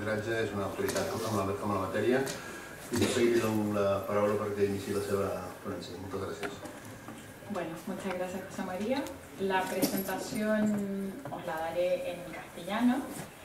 l'arbitratge és una autoritat amb la matèria i de seguida dono la paraula perquè inici la seva ponència. Moltes gràcies. Bueno, muchas gracias, José María. La presentación os la daré en castellano.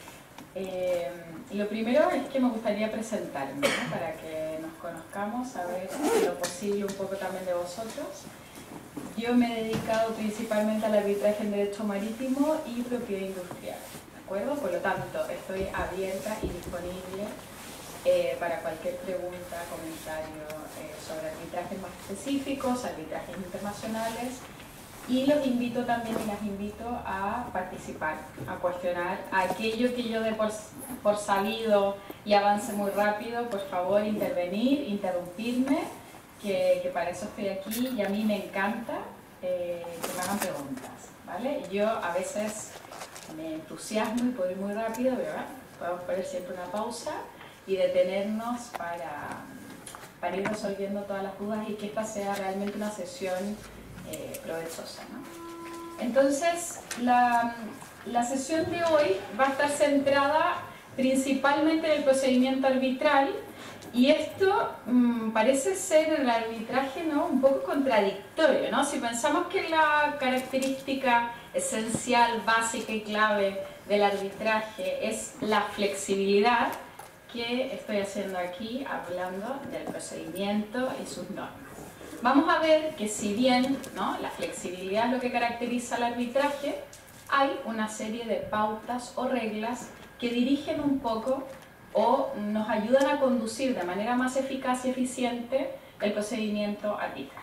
Lo primero es que me gustaría presentarme, ¿no? Para que nos conozcamos, saber lo posible un poco también de vosotros. Yo me he dedicado principalmente al arbitraje en derecho marítimo y propiedad industrial, ¿de acuerdo? Por lo tanto, estoy abierta y disponible para cualquier pregunta, comentario sobre arbitrajes más específicos, arbitrajes internacionales, y los invito también y las invito a participar, a cuestionar aquello que yo dé por sabido y avance muy rápido. Por favor, intervenir, interrumpirme, que para eso estoy aquí, y a mí me encanta que me hagan preguntas, ¿vale? Yo a veces me entusiasmo y puedo ir muy rápido, pero bueno, podemos poner siempre una pausa y detenernos para ir resolviendo todas las dudas y que esta sea realmente una sesión provechosa, ¿no? Entonces, la sesión de hoy va a estar centrada principalmente en el procedimiento arbitral, y esto parece ser en el arbitraje, ¿no?, un poco contradictorio, ¿no? Si pensamos que la característica esencial, básica y clave del arbitraje es la flexibilidad, ¿qué estoy haciendo aquí hablando del procedimiento y sus normas? Vamos a ver que si bien, ¿no?, la flexibilidad es lo que caracteriza al arbitraje, hay una serie de pautas o reglas que dirigen un poco o nos ayudan a conducir de manera más eficaz y eficiente el procedimiento arbitral.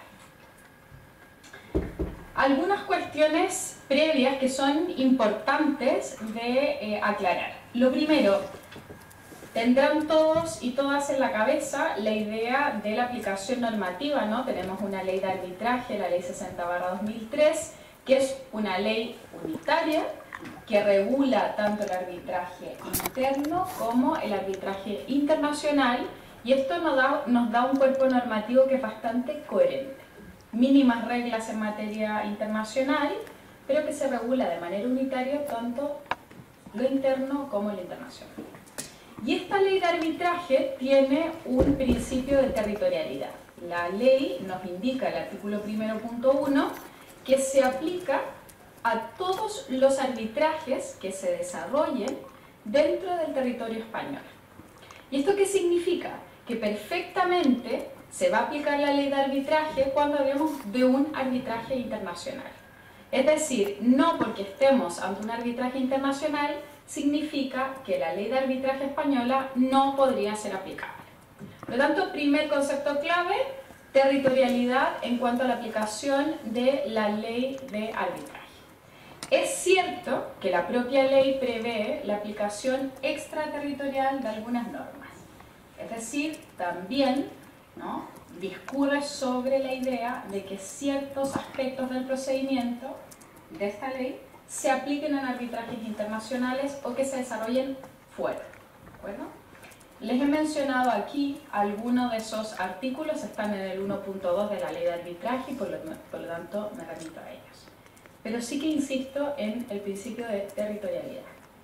Algunas cuestiones previas que son importantes de aclarar. Lo primero, tendrán todos y todas en la cabeza la idea de la aplicación normativa, ¿no? Tenemos una ley de arbitraje, la ley 60/2003, que es una ley unitaria que regula tanto el arbitraje interno como el arbitraje internacional, y esto nos da un cuerpo normativo que es bastante coherente. Mínimas reglas en materia internacional, pero que se regula de manera unitaria tanto lo interno como lo internacional. Y esta ley de arbitraje tiene un principio de territorialidad. La ley nos indica, el artículo 1.1, que se aplica a todos los arbitrajes que se desarrollen dentro del territorio español. ¿Y esto qué significa? Que perfectamente se va a aplicar la ley de arbitraje cuando hablemos de un arbitraje internacional. Es decir, no porque estemos ante un arbitraje internacional significa que la ley de arbitraje española no podría ser aplicable. Por lo tanto, primer concepto clave, territorialidad en cuanto a la aplicación de la ley de arbitraje. Es cierto que la propia ley prevé la aplicación extraterritorial de algunas normas. Es decir, también, ¿no?, discurre sobre la idea de que ciertos aspectos del procedimiento de esta ley se apliquen en arbitrajes internacionales o que se desarrollen fuera, ¿de acuerdo? Les he mencionado aquí algunos de esos artículos, están en el 1.2 de la ley de arbitraje y por lo tanto me remito a ellos. Pero sí que insisto en el principio de territorialidad.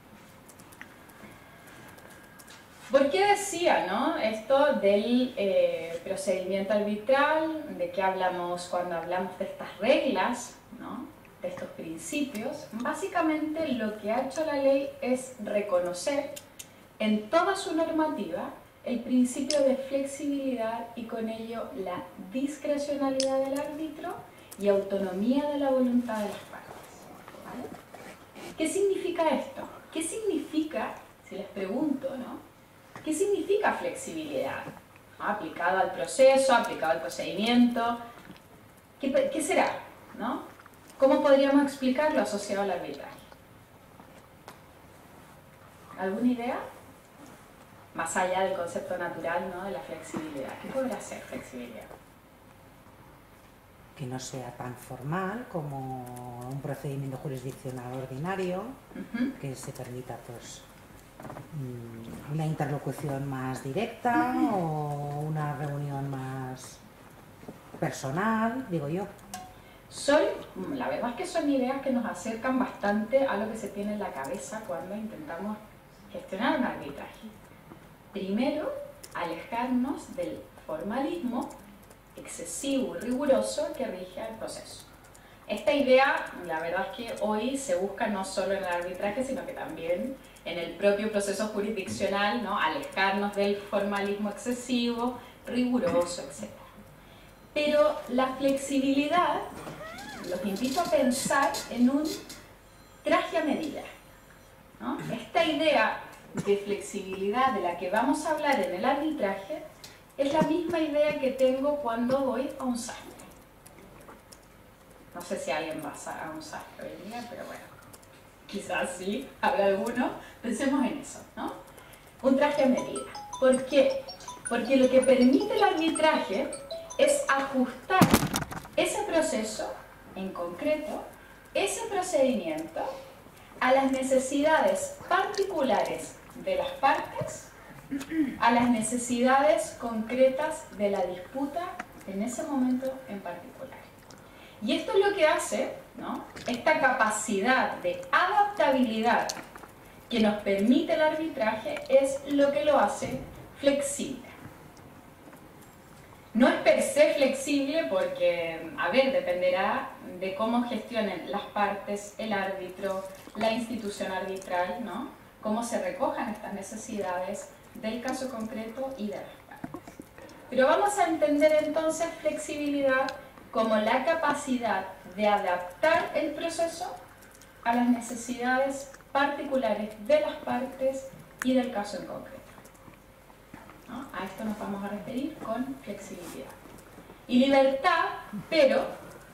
¿Por qué decía, ¿no?, esto del procedimiento arbitral? ¿De qué hablamos cuando hablamos de estas reglas, ¿no?, de estos principios? Básicamente lo que ha hecho la ley es reconocer en toda su normativa el principio de flexibilidad y con ello la discrecionalidad del árbitro y autonomía de la voluntad de las partes, ¿vale? ¿Qué significa esto? ¿Qué significa, si les pregunto, ¿no?, qué significa flexibilidad? ¿No? Aplicado al proceso, aplicado al procedimiento, ¿qué será, ¿no? ¿Cómo podríamos explicarlo asociado al arbitraje? ¿Alguna idea? Más allá del concepto natural, ¿no?, de la flexibilidad. ¿Qué podrá ser flexibilidad? Que no sea tan formal como un procedimiento jurisdiccional ordinario, que se permita, pues, una interlocución más directa o una reunión más personal, digo yo. La verdad es que son ideas que nos acercan bastante a lo que se tiene en la cabeza cuando intentamos gestionar un arbitraje. primero, alejarnos del formalismo excesivo y riguroso que rige al proceso. Esta idea, la verdad es que hoy se busca no solo en el arbitraje, sino que también en el propio proceso jurisdiccional, ¿no? Alejarnos del formalismo excesivo, riguroso, etc. Pero la flexibilidad, los invito a pensar en un traje a medida, ¿no? Esta idea de flexibilidad de la que vamos a hablar en el arbitraje es la misma idea que tengo cuando voy a un sastre. No sé si alguien va a un sastre hoy día, pero bueno, quizás sí, habrá alguno. Pensemos en eso, ¿no? Un traje a medida. ¿Por qué? Porque lo que permite el arbitraje es ajustar ese proceso en concreto, ese procedimiento, a las necesidades particulares de las partes, a las necesidades concretas de la disputa en ese momento en particular. Y esto es lo que hace, ¿no? Esta capacidad de adaptabilidad que nos permite el arbitraje es lo que lo hace flexible. No es per se flexible porque, a ver, dependerá de cómo gestionen las partes, el árbitro, la institución arbitral, ¿no? Cómo se recojan estas necesidades del caso concreto y de las partes. Pero vamos a entender entonces flexibilidad como la capacidad de adaptar el proceso a las necesidades particulares de las partes y del caso en concreto, ¿no? A esto nos vamos a referir con flexibilidad. Y libertad, pero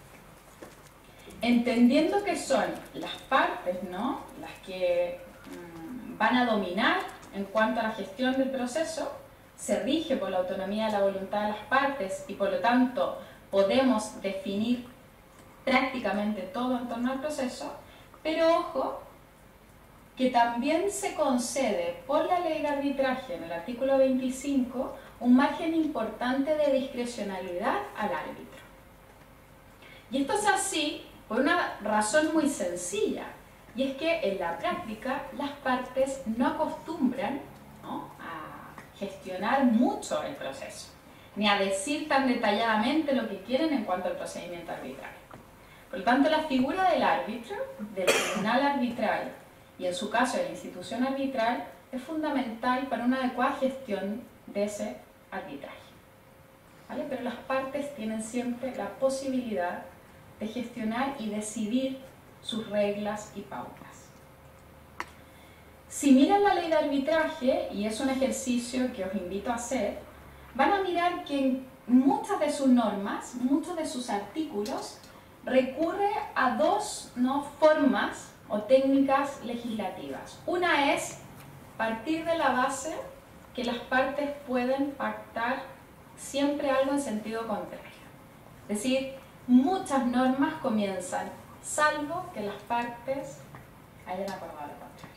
entendiendo que son las partes, ¿no? Las que van a dominar en cuanto a la gestión del proceso, se rige por la autonomía de la voluntad de las partes y por lo tanto podemos definir prácticamente todo en torno al proceso, pero ojo, que también se concede por la ley de arbitraje en el artículo 25 un margen importante de discrecionalidad al árbitro. Y esto es así por una razón muy sencilla, y es que en la práctica las partes no acostumbran, ¿no?, a gestionar mucho el proceso, ni a decir tan detalladamente lo que quieren en cuanto al procedimiento arbitral. Por lo tanto, la figura del árbitro, del tribunal arbitral y en su caso de la institución arbitral, es fundamental para una adecuada gestión de ese arbitraje, ¿vale? Pero las partes tienen siempre la posibilidad de gestionar y decidir sus reglas y pautas. Si miran la ley de arbitraje, y es un ejercicio que os invito a hacer, van a mirar que en muchas de sus normas, muchos de sus artículos, recurre a dos, ¿no?, formas o técnicas legislativas. Una es partir de la base que las partes pueden pactar siempre algo en sentido contrario. Es decir, muchas normas comienzan, salvo que las partes hayan acordado lo contrario.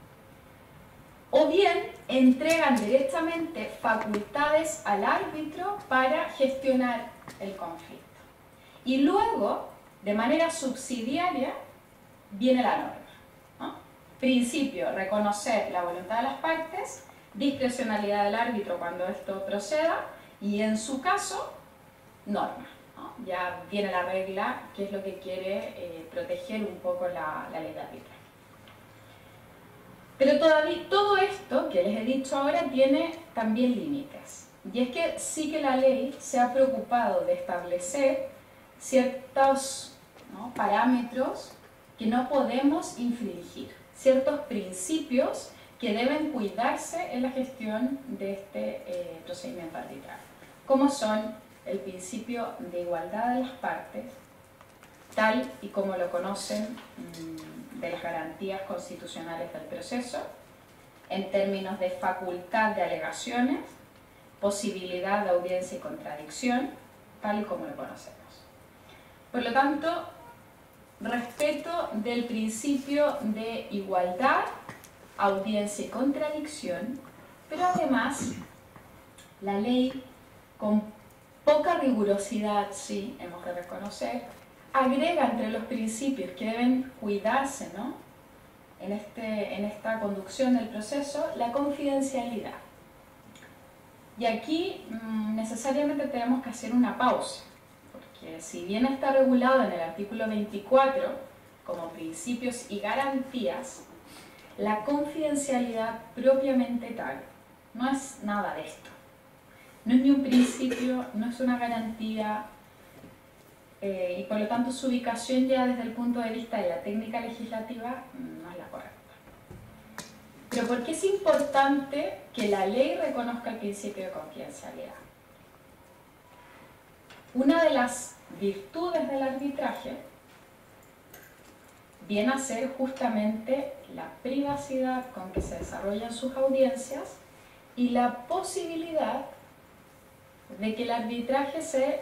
O bien entregan directamente facultades al árbitro para gestionar el conflicto. Y luego, de manera subsidiaria, viene la norma, ¿no? Principio, reconocer la voluntad de las partes, discrecionalidad del árbitro cuando esto proceda, y en su caso, norma, ¿no? Ya viene la regla, que es lo que quiere proteger un poco la ley de arbitraje. Pero todavía todo esto que les he dicho ahora tiene también límites. Y es que sí que la ley se ha preocupado de establecer ciertos, ¿no?, parámetros que no podemos infringir, ciertos principios que deben cuidarse en la gestión de este procedimiento arbitral, como son el principio de igualdad de las partes, tal y como lo conocen de las garantías constitucionales del proceso, en términos de facultad de alegaciones, posibilidad de audiencia y contradicción, tal y como lo conocemos. Por lo tanto, respeto del principio de igualdad, audiencia y contradicción, pero además la ley, con poca rigurosidad, sí, hemos de reconocer, agrega entre los principios que deben cuidarse, ¿no?, en esta conducción del proceso, la confidencialidad. Y aquí necesariamente tenemos que hacer una pausa, porque si bien está regulado en el artículo 24 como principios y garantías, la confidencialidad propiamente tal no es nada de esto. No es ni un principio, no es una garantía, y por lo tanto su ubicación ya desde el punto de vista de la técnica legislativa no es la correcta. Pero ¿por qué es importante que la ley reconozca el principio de confidencialidad? Una de las virtudes del arbitraje viene a ser justamente la privacidad con que se desarrollan sus audiencias y la posibilidad de que el arbitraje se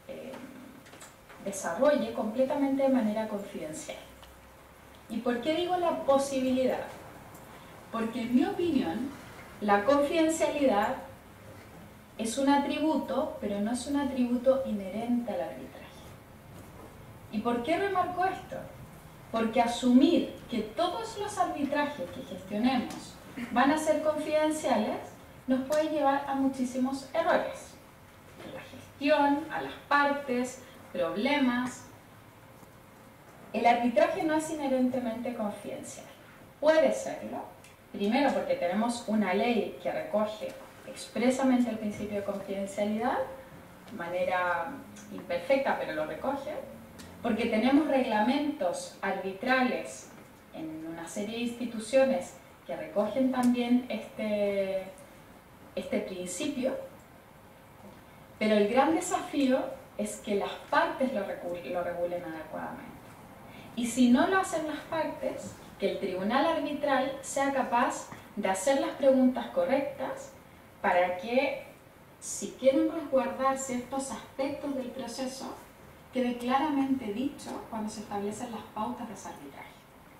desarrolle completamente de manera confidencial. ¿Y por qué digo la posibilidad? Porque en mi opinión, la confidencialidad es un atributo, pero no es un atributo inherente al arbitraje. ¿Y por qué remarco esto? Porque asumir que todos los arbitrajes que gestionemos van a ser confidenciales nos puede llevar a muchísimos errores en la gestión, a las partes, problemas. El arbitraje no es inherentemente confidencial. Puede serlo, primero porque tenemos una ley que recoge expresamente el principio de confidencialidad, de manera imperfecta, pero lo recoge, porque tenemos reglamentos arbitrales en una serie de instituciones que recogen también este principio, pero el gran desafío es que las partes lo regulen adecuadamente. Y si no lo hacen las partes, que el tribunal arbitral sea capaz de hacer las preguntas correctas para que, si quieren resguardar ciertos aspectos del proceso, quede claramente dicho cuando se establecen las pautas de ese arbitraje.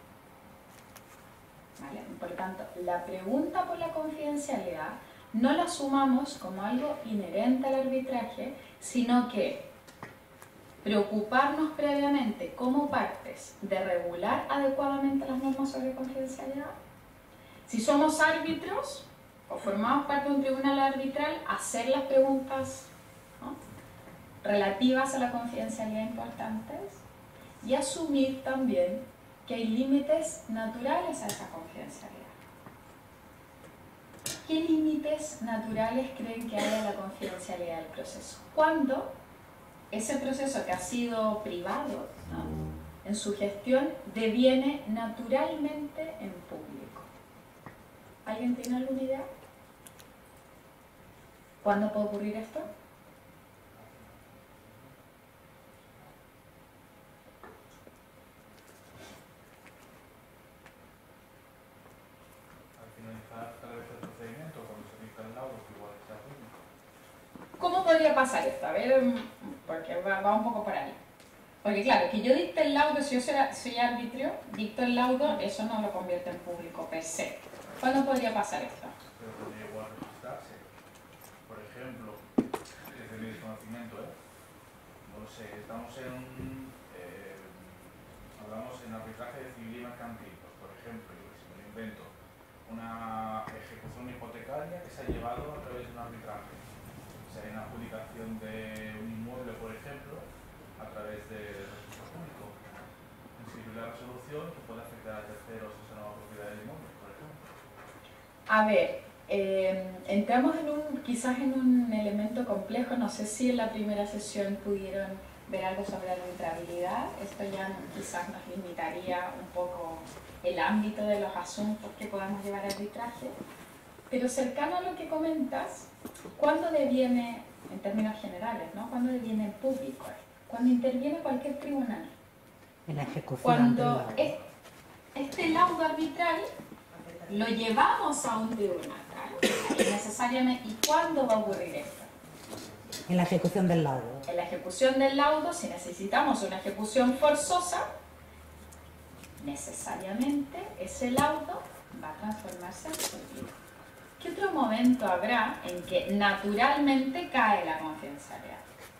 ¿Vale? Por lo tanto, la pregunta por la confidencialidad no la asumamos como algo inherente al arbitraje, sino que preocuparnos previamente como partes de regular adecuadamente las normas sobre confidencialidad. Si somos árbitros o formamos parte de un tribunal arbitral, hacer las preguntas, ¿no?, relativas a la confidencialidad importantes, y asumir también que hay límites naturales a esa confidencialidad. ¿Qué límites naturales creen que hay a la confidencialidad del proceso? Cuando ese proceso que ha sido privado, ¿no?, en su gestión deviene naturalmente en público. ¿Alguien tiene alguna idea? ¿Cuándo puede ocurrir esto? ¿Cómo podría pasar esto? A ver, porque va un poco por ahí. Porque claro, que yo dicte el laudo, si yo soy árbitro, dicto el laudo, eso no lo convierte en público per se. ¿Cuándo podría pasar esto? Pero podría igual registrarse. Por ejemplo, desde mi desconocimiento, no lo sé, estamos hablamos en arbitraje de civil y mercantil, pues, por ejemplo, si me lo invento, una ejecución hipotecaria que se ha llevado a través de un arbitraje. O sea, en la adjudicación de un inmueble, por ejemplo, a través del registro público. En la resolución que puede afectar a terceros esa nueva propiedad del inmueble, por ejemplo. A ver, entramos quizás en un elemento complejo. No sé si en la primera sesión pudieron ver algo sobre arbitrabilidad. Esto ya quizás nos limitaría un poco el ámbito de los asuntos que podamos llevar a arbitraje. Pero cercano a lo que comentas, ¿cuándo deviene, en términos generales, ¿no?, cuándo deviene en público? Cuando interviene cualquier tribunal. En la ejecución. Cuando este laudo arbitral lo llevamos a un tribunal, ¿vale? Necesariamente. ¿Y cuándo va a ocurrir esto? En la ejecución del laudo. En la ejecución del laudo, si necesitamos una ejecución forzosa, necesariamente ese laudo va a transformarse en público. ¿Qué otro momento habrá en que naturalmente cae la confidencialidad?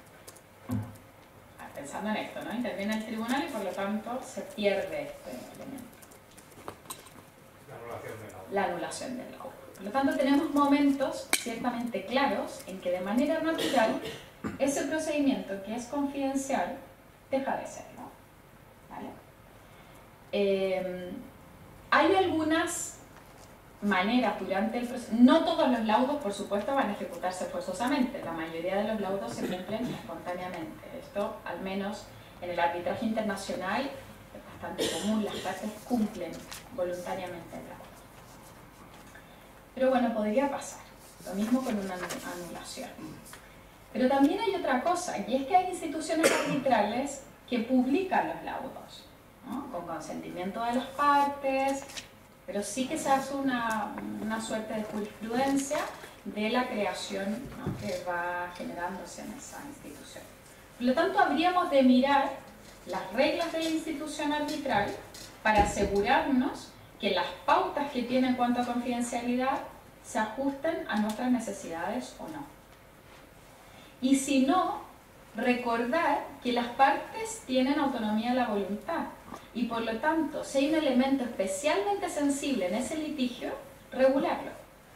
Pensando en esto, ¿no? Interviene el tribunal y por lo tanto se pierde este elemento. La anulación del laudo. La anulación del laudo. Por lo tanto, tenemos momentos ciertamente claros en que de manera natural ese procedimiento que es confidencial deja de serlo. ¿Vale? Hay algunas maneras durante el proceso, no todos los laudos por supuesto van a ejecutarse forzosamente, la mayoría de los laudos se cumplen espontáneamente. Esto, al menos en el arbitraje internacional, es bastante común, las partes cumplen voluntariamente el laudo. Pero bueno, podría pasar, lo mismo con una anulación. Pero también hay otra cosa, y es que hay instituciones arbitrales que publican los laudos, ¿no? Con consentimiento de las partes, pero sí que se hace una suerte de jurisprudencia de la creación, ¿no?, que va generándose en esa institución. Por lo tanto, habríamos de mirar las reglas de la institución arbitral para asegurarnos que las pautas que tiene en cuanto a confidencialidad se ajusten a nuestras necesidades o no. Y si no, recordar que las partes tienen autonomía de la voluntad y por lo tanto, si hay un elemento especialmente sensible en ese litigio, regularlo.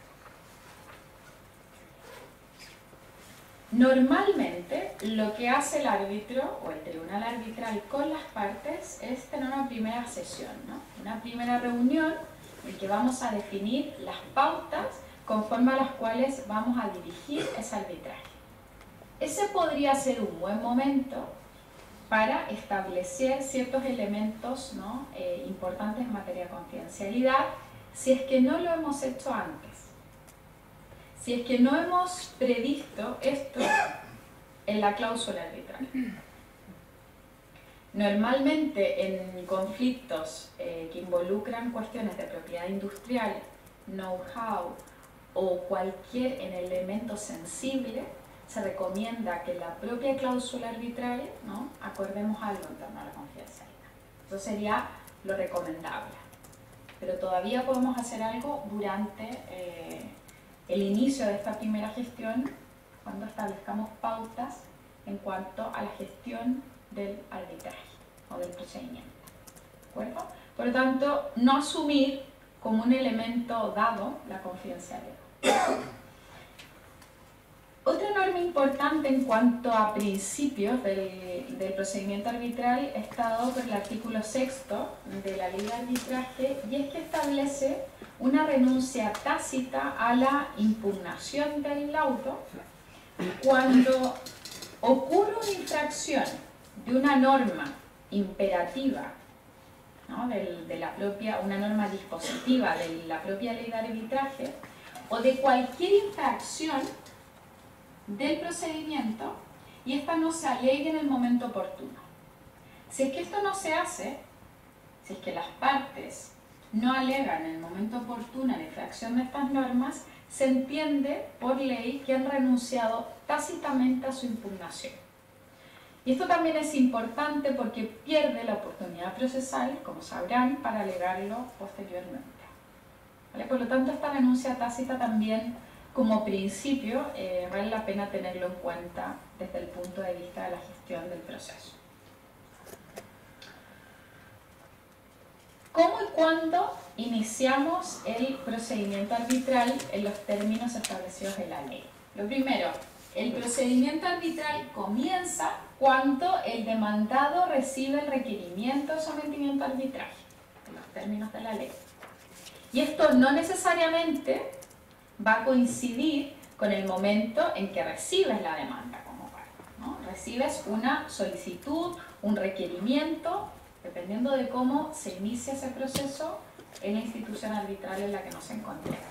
Normalmente, lo que hace el árbitro o el tribunal arbitral con las partes es tener una primera sesión, ¿no? Una primera reunión en que vamos a definir las pautas conforme a las cuales vamos a dirigir ese arbitraje. Ese podría ser un buen momento para establecer ciertos elementos, ¿no?, importantes en materia de confidencialidad, si es que no lo hemos hecho antes. Si es que no hemos previsto esto en la cláusula arbitral. Normalmente en conflictos que involucran cuestiones de propiedad industrial, know-how o cualquier elemento sensible, se recomienda que en la propia cláusula arbitral, ¿no?, acordemos algo en torno a la confidencialidad. Eso sería lo recomendable. Pero todavía podemos hacer algo durante el inicio de esta primera gestión, cuando establezcamos pautas en cuanto a la gestión del arbitraje o del procedimiento. ¿De acuerdo? Por lo tanto, no asumir como un elemento dado la confidencialidad. Otra norma importante en cuanto a principios del procedimiento arbitral está dado por el artículo 6º de la Ley de Arbitraje, y es que establece una renuncia tácita a la impugnación del laudo cuando ocurre una infracción de una norma imperativa, ¿no?, una norma dispositiva de la propia Ley de Arbitraje, o de cualquier infracción del procedimiento, y esta no se alegue en el momento oportuno. Si es que esto no se hace, si es que las partes no alegan en el momento oportuno la infracción de estas normas, se entiende por ley que han renunciado tácitamente a su impugnación. Y esto también es importante porque pierde la oportunidad procesal, como sabrán, para alegarlo posteriormente. ¿Vale? Por lo tanto, esta renuncia tácita también, como principio, vale la pena tenerlo en cuenta desde el punto de vista de la gestión del proceso. ¿Cómo y cuándo iniciamos el procedimiento arbitral en los términos establecidos en la ley? Lo primero, el procedimiento arbitral comienza cuando el demandado recibe el requerimiento de sometimiento a arbitraje, en los términos de la ley. Y esto no necesariamente va a coincidir con el momento en que recibes la demanda como parte, ¿no? Recibes una solicitud, un requerimiento, dependiendo de cómo se inicia ese proceso en la institución arbitral en la que nos encontremos.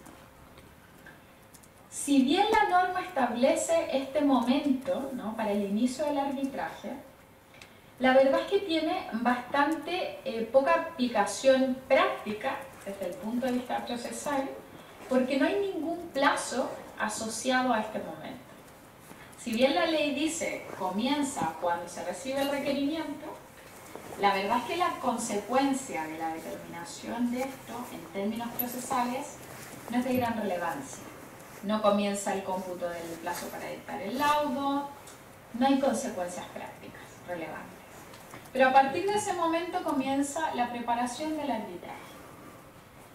Si bien la norma establece este momento, ¿no?, para el inicio del arbitraje, la verdad es que tiene bastante poca aplicación práctica desde el punto de vista procesal, porque no hay ningún plazo asociado a este momento. Si bien la ley dice comienza cuando se recibe el requerimiento, la verdad es que la consecuencia de la determinación de esto en términos procesales no es de gran relevancia. No comienza el cómputo del plazo para dictar el laudo, no hay consecuencias prácticas relevantes. Pero a partir de ese momento comienza la preparación del arbitraje.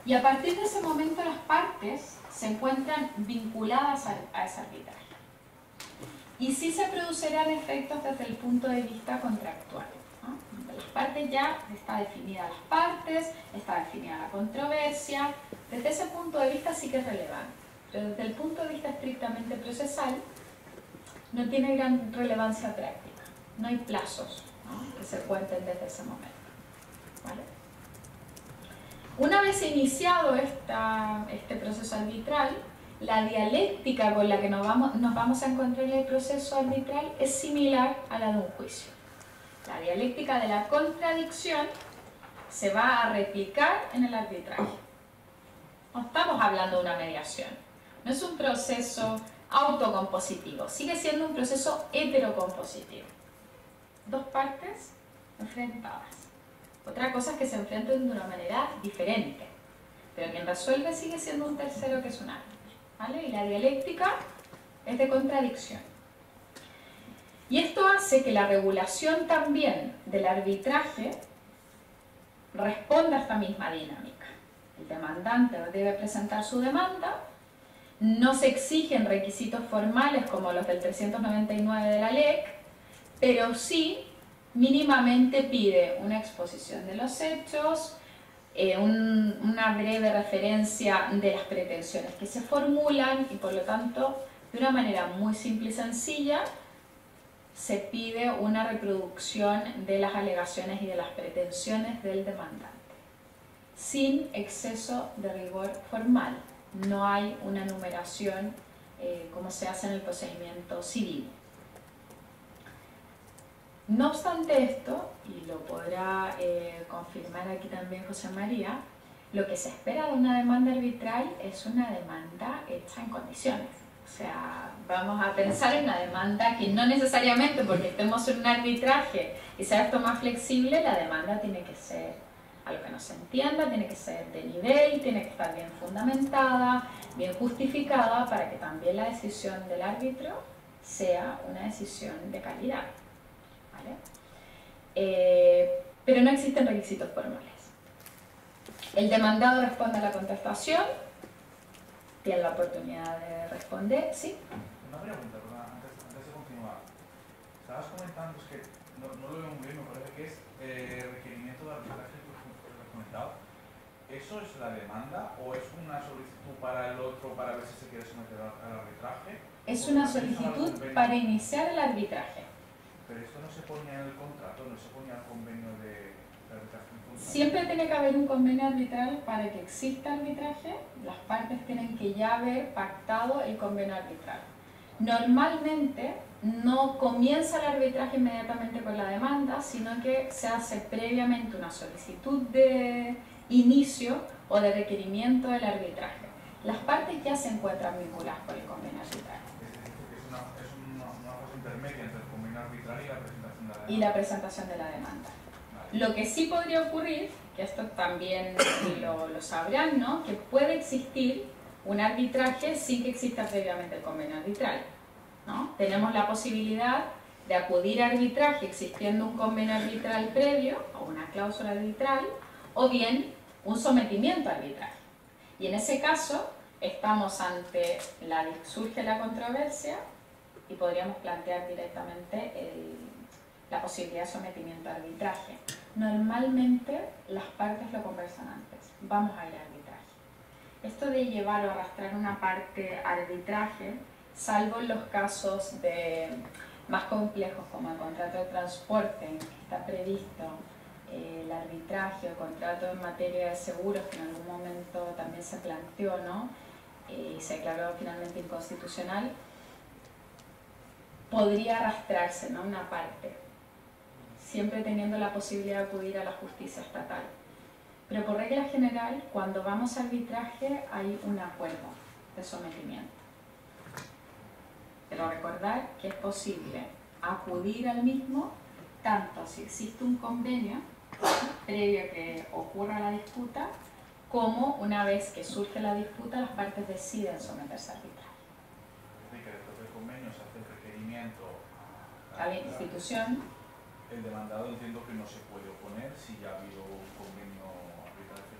Y a partir de ese momento las partes se encuentran vinculadas a ese arbitraje. Y sí se producirán efectos desde el punto de vista contractual, ¿no? Las partes ya está definida las partes, está definida la controversia. Desde ese punto de vista sí que es relevante. Pero desde el punto de vista estrictamente procesal no tiene gran relevancia práctica. No hay plazos, ¿no?, que se cuenten desde ese momento, ¿vale? Una vez iniciado este proceso arbitral, la dialéctica con la que nos vamos a encontrar en el proceso arbitral es similar a la de un juicio. La dialéctica de la contradicción se va a replicar en el arbitraje. No estamos hablando de una mediación. No es un proceso autocompositivo, sigue siendo un proceso heterocompositivo. Dos partes enfrentadas. Otra cosa es que se enfrenten de una manera diferente, pero quien resuelve sigue siendo un tercero que es un árbitro, ¿vale? Y la dialéctica es de contradicción. Y esto hace que la regulación también del arbitraje responda a esta misma dinámica. El demandante debe presentar su demanda, no se exigen requisitos formales como los del 399 de la LEC, pero sí mínimamente pide una exposición de los hechos, una breve referencia de las pretensiones que se formulan y por lo tanto, de una manera muy simple y sencilla, se pide una reproducción de las alegaciones y de las pretensiones del demandante, sin exceso de rigor formal. No hay una numeración como se hace en el procedimiento civil. No obstante esto, y lo podrá confirmar aquí también José María, lo que se espera de una demanda arbitral es una demanda hecha en condiciones. O sea, vamos a pensar en una demanda que no necesariamente porque estemos en un arbitraje y sea esto más flexible, la demanda tiene que ser algo que no se entienda, tiene que ser de nivel, tiene que estar bien fundamentada, bien justificada para que también la decisión del árbitro sea una decisión de calidad, ¿vale? Pero no existen requisitos formales. El demandado responde a la contestación, tiene la oportunidad de responder, ¿sí? Una pregunta, antes de continuar. Estabas comentando, es que no lo veo muy bien, me parece que es requerimiento de arbitraje que has comentado. ¿Eso es la demanda o es una solicitud para el otro para ver si se quiere someter al arbitraje? Es una solicitud para iniciar el arbitraje. Pero esto no se ponía en el contrato, no se ponía el convenio de arbitraje. Siempre tiene que haber un convenio arbitral para que exista arbitraje. Las partes tienen que ya haber pactado el convenio arbitral. Normalmente no comienza el arbitraje inmediatamente con la demanda, sino que se hace previamente una solicitud de inicio o de requerimiento del arbitraje. Las partes ya se encuentran vinculadas con el convenio arbitral. Es una fase intermedia entre el convenio arbitral y la presentación de la demanda. Y la presentación de la demanda. Lo que sí podría ocurrir, que esto también lo sabrán, ¿no?, que puede existir un arbitraje sin que exista previamente el convenio arbitral, ¿no? Tenemos la posibilidad de acudir a arbitraje existiendo un convenio arbitral previo o una cláusula arbitral, o bien un sometimiento a arbitraje. Y en ese caso estamos ante surge la controversia y podríamos plantear directamente la posibilidad de sometimiento a arbitraje. Normalmente las partes lo conversan antes, vamos a ir a arbitraje. Esto de llevar o arrastrar una parte a arbitraje, salvo en los casos más complejos como el contrato de transporte, en que está previsto el arbitraje o contrato en materia de seguros, que en algún momento también se planteó, ¿no?, y se declaró finalmente inconstitucional, podría arrastrarse, ¿no?, una parte, siempre teniendo la posibilidad de acudir a la justicia estatal. Pero por regla general, cuando vamos a arbitraje hay un acuerdo de sometimiento. Pero recordar que es posible acudir al mismo tanto si existe un convenio previo a que ocurra la disputa, como una vez que surge la disputa las partes deciden someterse a arbitraje. Es decir, que después del convenio se hace el requerimiento A la institución. El demandado entiendo que no se puede oponer si ya ha habido un convenio arbitral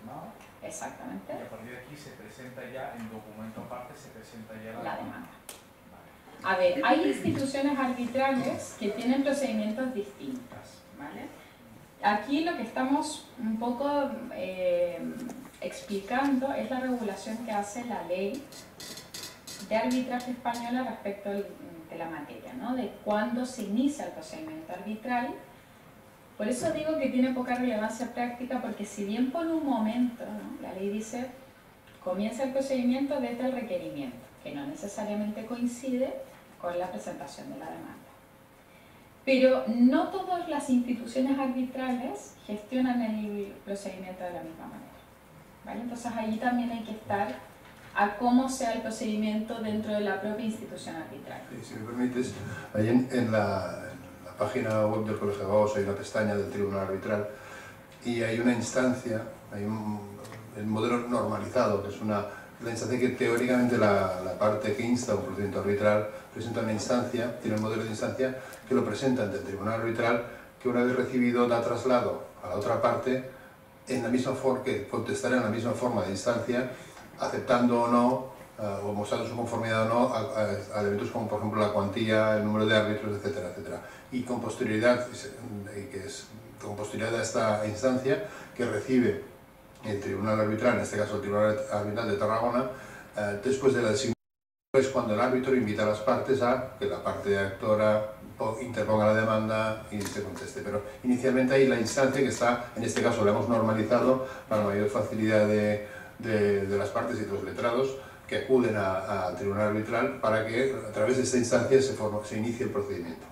firmado. Exactamente. Y a partir de aquí se presenta ya, en documento aparte, se presenta ya La demanda. A ver, hay instituciones arbitrales que tienen procedimientos distintos, ¿vale? Aquí lo que estamos un poco explicando es la regulación que hace la ley de arbitraje española respecto de la materia, ¿no? De cuándo se inicia el procedimiento arbitral. Por eso digo que tiene poca relevancia práctica, porque si bien por un momento, ¿no?, la ley dice comienza el procedimiento desde el requerimiento, que no necesariamente coincide con la presentación de la demanda. Pero no todas las instituciones arbitrales gestionan el procedimiento de la misma manera, ¿vale? Entonces ahí también hay que estar a cómo sea el procedimiento dentro de la propia institución arbitral. Sí, si me permites, ahí en la página web del Colegio de Abogados hay una pestaña del Tribunal Arbitral y hay una instancia, hay el modelo normalizado, que es la instancia que teóricamente la parte que insta un procedimiento arbitral presenta una instancia, tiene un modelo de instancia que lo presenta ante el Tribunal Arbitral, que una vez recibido da traslado a la otra parte en la misma forma, que contestará en la misma forma de instancia, aceptando o no, o mostrando su conformidad o no a elementos como por ejemplo la cuantía, el número de árbitros, etcétera, etcétera. Y con posterioridad, con posterioridad a esta instancia que recibe el Tribunal Arbitral, en este caso el Tribunal Arbitral de Tarragona, después de la designación es cuando el árbitro invita a las partes a que la parte actora interponga la demanda y se conteste. Pero inicialmente hay la instancia que está, en este caso la hemos normalizado para mayor facilidad de las partes y de los letrados que acuden al Tribunal Arbitral para que a través de esta instancia se inicie el procedimiento.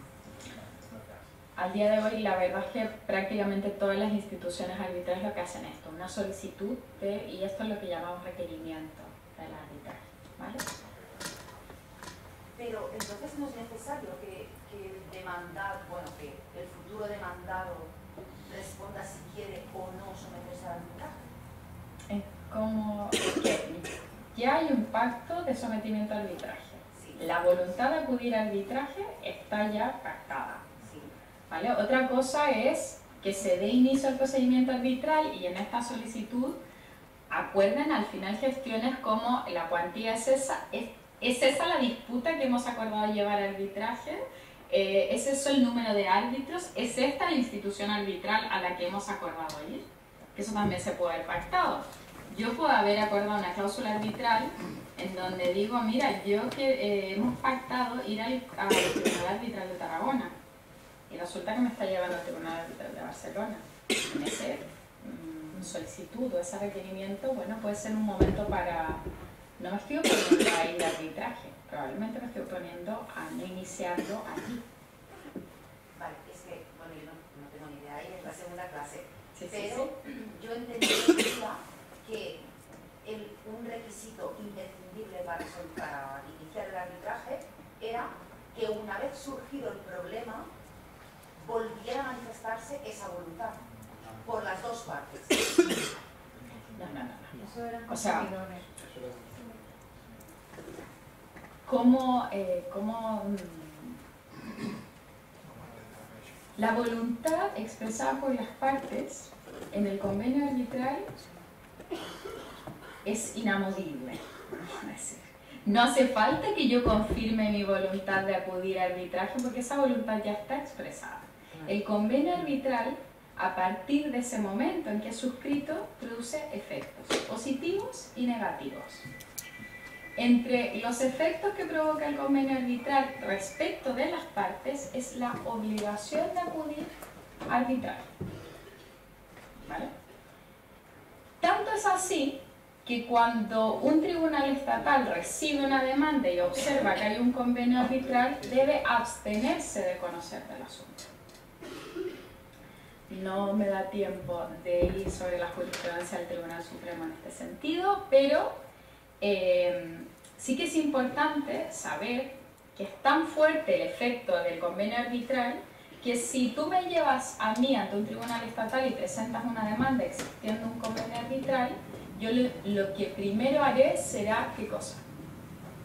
Al día de hoy, la verdad es que prácticamente todas las instituciones arbitrales lo que hacen es esto, una solicitud y esto es lo que llamamos requerimiento del arbitraje, ¿vale? Pero entonces no es necesario que el demandado, bueno, que el futuro demandado responda si quiere o no someterse al arbitraje. Como que ya hay un pacto de sometimiento al arbitraje. Sí. La voluntad de acudir al arbitraje está ya pactada. Sí. ¿Vale? Otra cosa es que se dé inicio al procedimiento arbitral y en esta solicitud acuerden al final gestiones como la cuantía es esa la disputa que hemos acordado llevar al arbitraje, es eso el número de árbitros, es esta la institución arbitral a la que hemos acordado ir, que eso también se puede haber pactado. Yo puedo haber acordado una cláusula arbitral en donde digo, mira, yo que hemos pactado ir al Tribunal Arbitral de Tarragona y resulta que me está llevando al Tribunal Arbitral de Barcelona. En ese solicitud o ese requerimiento, bueno, puede ser un momento para... No me estoy oponiendo a ir al arbitraje, probablemente me estoy oponiendo a no iniciarlo allí. Vale, es que, bueno, yo no tengo ni idea, ahí es la segunda clase. Sí, pero sí. Yo entendí que un requisito imprescindible para iniciar el arbitraje era que una vez surgido el problema volviera a manifestarse esa voluntad por las dos partes. No. Eso eran O sea, consumidores. La voluntad expresada por las partes en el convenio arbitral es inamovible. No hace falta que yo confirme mi voluntad de acudir al arbitraje porque esa voluntad ya está expresada. El convenio arbitral, a partir de ese momento en que es suscrito, produce efectos positivos y negativos. Entre los efectos que provoca el convenio arbitral respecto de las partes es la obligación de acudir a arbitrar. ¿Vale? Tanto es así que cuando un tribunal estatal recibe una demanda y observa que hay un convenio arbitral, debe abstenerse de conocer del asunto. No me da tiempo de ir sobre la jurisprudencia del Tribunal Supremo en este sentido, pero sí que es importante saber que es tan fuerte el efecto del convenio arbitral que si tú me llevas a mí ante un tribunal estatal y presentas una demanda existiendo un convenio arbitral, yo lo que primero haré será, ¿qué cosa?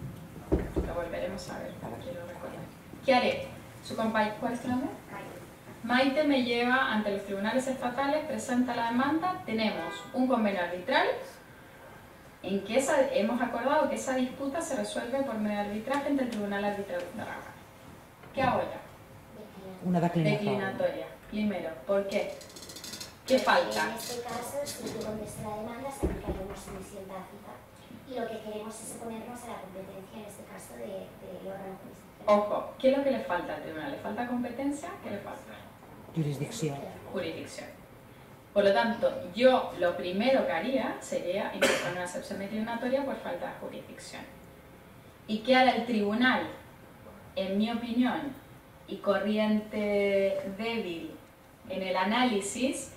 Lo volveremos a ver, quiero recordar. ¿Qué haré? ¿Cuál es tu nombre? Maite me lleva ante los tribunales estatales, presenta la demanda, tenemos un convenio arbitral en que hemos acordado que esa disputa se resuelve por medio de arbitraje entre el Tribunal Arbitral de Tarragona. ¿Qué hago ya? Una Declinatoria. Primero, ¿por qué? ¿Qué falta? En este caso, si tú contestas la demanda, se aplicaría una sumisión tácita. Y lo que queremos es oponernos a la competencia, en este caso, del órgano jurisdiccional. Ojo, ¿qué es lo que le falta al tribunal? ¿Le falta competencia? ¿Qué le falta? Jurisdicción. Jurisdicción. Por lo tanto, yo lo primero que haría sería imponer una excepción declinatoria por falta de jurisdicción. ¿Y qué hará el tribunal? En mi opinión, y corriente débil en el análisis,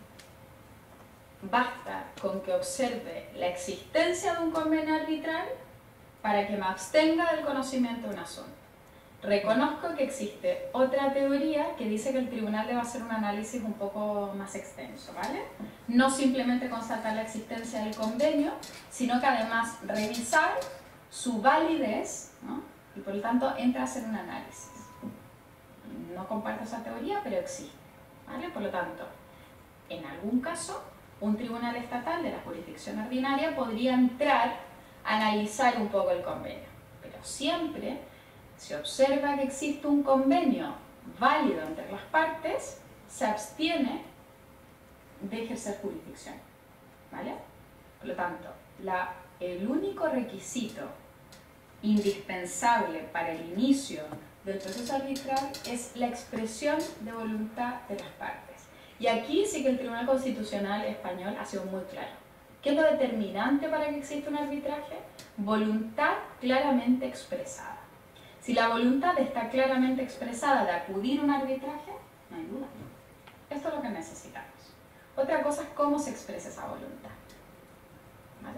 basta con que observe la existencia de un convenio arbitral para que me abstenga del conocimiento de un asunto. Reconozco que existe otra teoría que dice que el tribunal debe hacer un análisis un poco más extenso, ¿vale? No simplemente constatar la existencia del convenio, sino que además revisar su validez, ¿no? Y por lo tanto entra a hacer un análisis. No comparto esa teoría, pero existe, ¿vale? Por lo tanto, en algún caso, un tribunal estatal de la jurisdicción ordinaria podría entrar a analizar un poco el convenio, pero siempre se observa que existe un convenio válido entre las partes, se abstiene de ejercer jurisdicción, ¿vale? Por lo tanto, el único requisito indispensable para el inicio del proceso arbitral es la expresión de voluntad de las partes. Y aquí sí que el Tribunal Constitucional Español ha sido muy claro. ¿Qué es lo determinante para que exista un arbitraje? Voluntad claramente expresada. Si la voluntad está claramente expresada de acudir a un arbitraje, no hay duda. Esto es lo que necesitamos. Otra cosa es cómo se expresa esa voluntad. ¿Vale?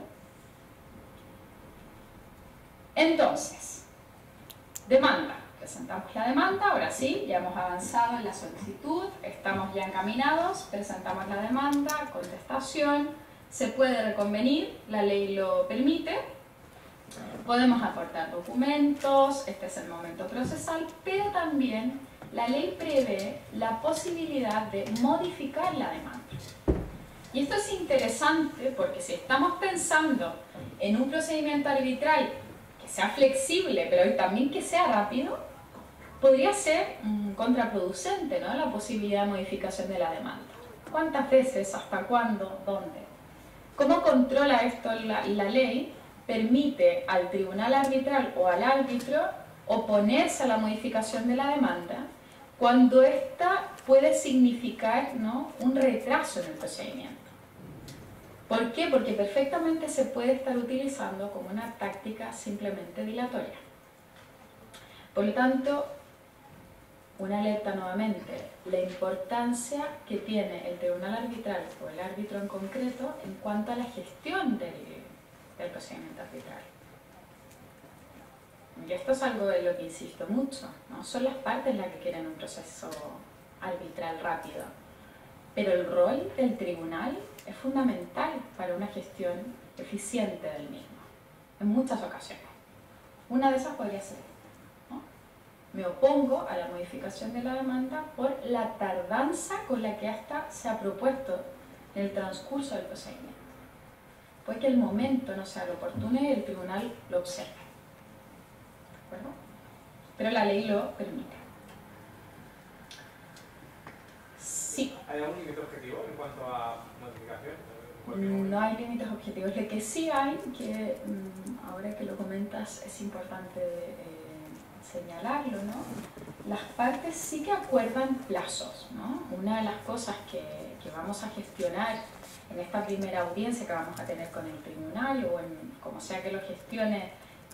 Entonces, demanda. Presentamos la demanda, ahora sí, ya hemos avanzado en la solicitud, estamos ya encaminados, presentamos la demanda, contestación, se puede reconvenir, la ley lo permite, podemos aportar documentos, este es el momento procesal, pero también la ley prevé la posibilidad de modificar la demanda. Y esto es interesante porque si estamos pensando en un procedimiento arbitral que sea flexible, pero también que sea rápido, podría ser contraproducente, ¿no? La posibilidad de modificación de la demanda. ¿Cuántas veces? ¿Hasta cuándo? ¿Dónde? ¿Cómo controla esto la ley? Permite al tribunal arbitral o al árbitro oponerse a la modificación de la demanda cuando ésta puede significar, ¿no?, un retraso en el procedimiento. ¿Por qué? Porque perfectamente se puede estar utilizando como una táctica simplemente dilatoria. Por lo tanto, una alerta nuevamente, la importancia que tiene el tribunal arbitral o el árbitro en concreto en cuanto a la gestión del procedimiento arbitral. Y esto es algo de lo que insisto mucho, ¿no? Son las partes las que quieren un proceso arbitral rápido, pero el rol del tribunal es fundamental para una gestión eficiente del mismo, en muchas ocasiones. Una de esas podría ser, ¿no? Me opongo a la modificación de la demanda por la tardanza con la que hasta se ha propuesto en el transcurso del procedimiento. Puede que el momento no sea lo oportuno y el tribunal lo observe. ¿De acuerdo? Pero la ley lo permite. Sí. ¿Hay algún límite objetivo en cuanto a modificación? No hay límites objetivos. Lo que sí hay, que ahora que lo comentas es importante señalarlo, ¿no? Las partes sí que acuerdan plazos, ¿no? Una de las cosas que vamos a gestionar en esta primera audiencia que vamos a tener con el tribunal o en como sea que lo gestione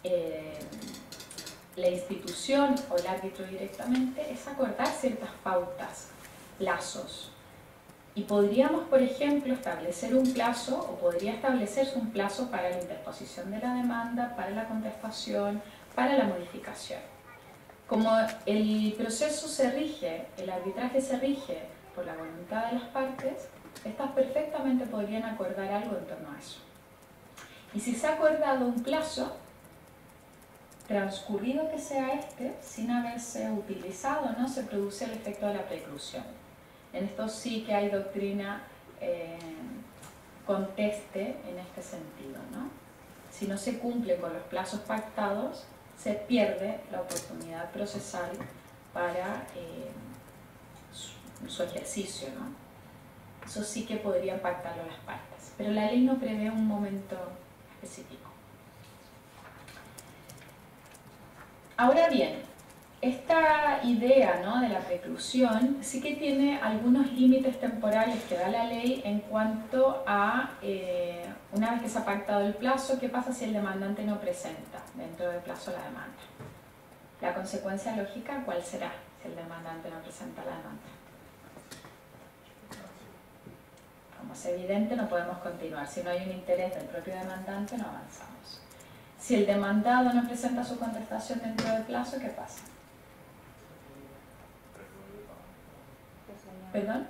la institución o el árbitro directamente, es acordar ciertas pautas, plazos. Y podríamos, por ejemplo, establecer un plazo, o podría establecerse un plazo para la interposición de la demanda, para la contestación, para la modificación. Como el proceso se rige, el arbitraje se rige por la voluntad de las partes, estas perfectamente podrían acordar algo en torno a eso. Y si se ha acordado un plazo, transcurrido que sea este, sin haberse utilizado, ¿no?, se produce el efecto de la preclusión. En esto sí que hay doctrina conteste en este sentido, ¿no? Si no se cumple con los plazos pactados, se pierde la oportunidad procesal para su ejercicio, ¿no? Eso sí que podrían pactarlo las partes, pero la ley no prevé un momento específico. Ahora bien, esta idea, ¿no?, de la preclusión sí que tiene algunos límites temporales que da la ley en cuanto a, una vez que se ha pactado el plazo, ¿qué pasa si el demandante no presenta dentro del plazo la demanda? La consecuencia lógica, ¿cuál será si el demandante no presenta la demanda? Como es evidente, no podemos continuar. Si no hay un interés del propio demandante, no avanzamos. Si el demandado no presenta su contestación dentro del plazo, ¿qué pasa? ¿Perdón?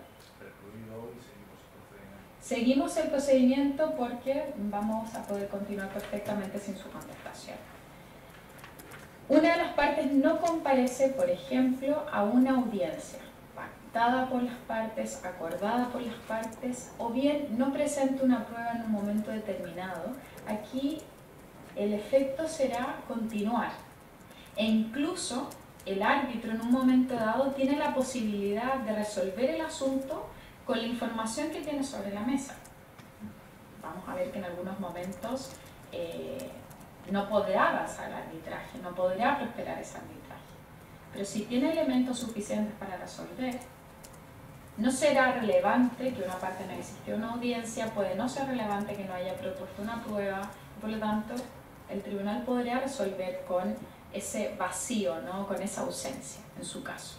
Seguimos el procedimiento porque vamos a poder continuar perfectamente sin su contestación. Una de las partes no comparece, por ejemplo, a una audiencia pactada por las partes, acordada por las partes, o bien no presenta una prueba en un momento determinado. Aquí el efecto será continuar, e incluso el árbitro en un momento dado tiene la posibilidad de resolver el asunto con la información que tiene sobre la mesa. Vamos a ver que en algunos momentos no podrá avanzar el arbitraje, no podrá prosperar ese arbitraje, pero si tiene elementos suficientes para resolver, no será relevante que una parte no existió una audiencia, puede no ser relevante que no haya propuesto una prueba, por lo tanto el tribunal podría resolver con ese vacío, ¿no?, con esa ausencia, en su caso.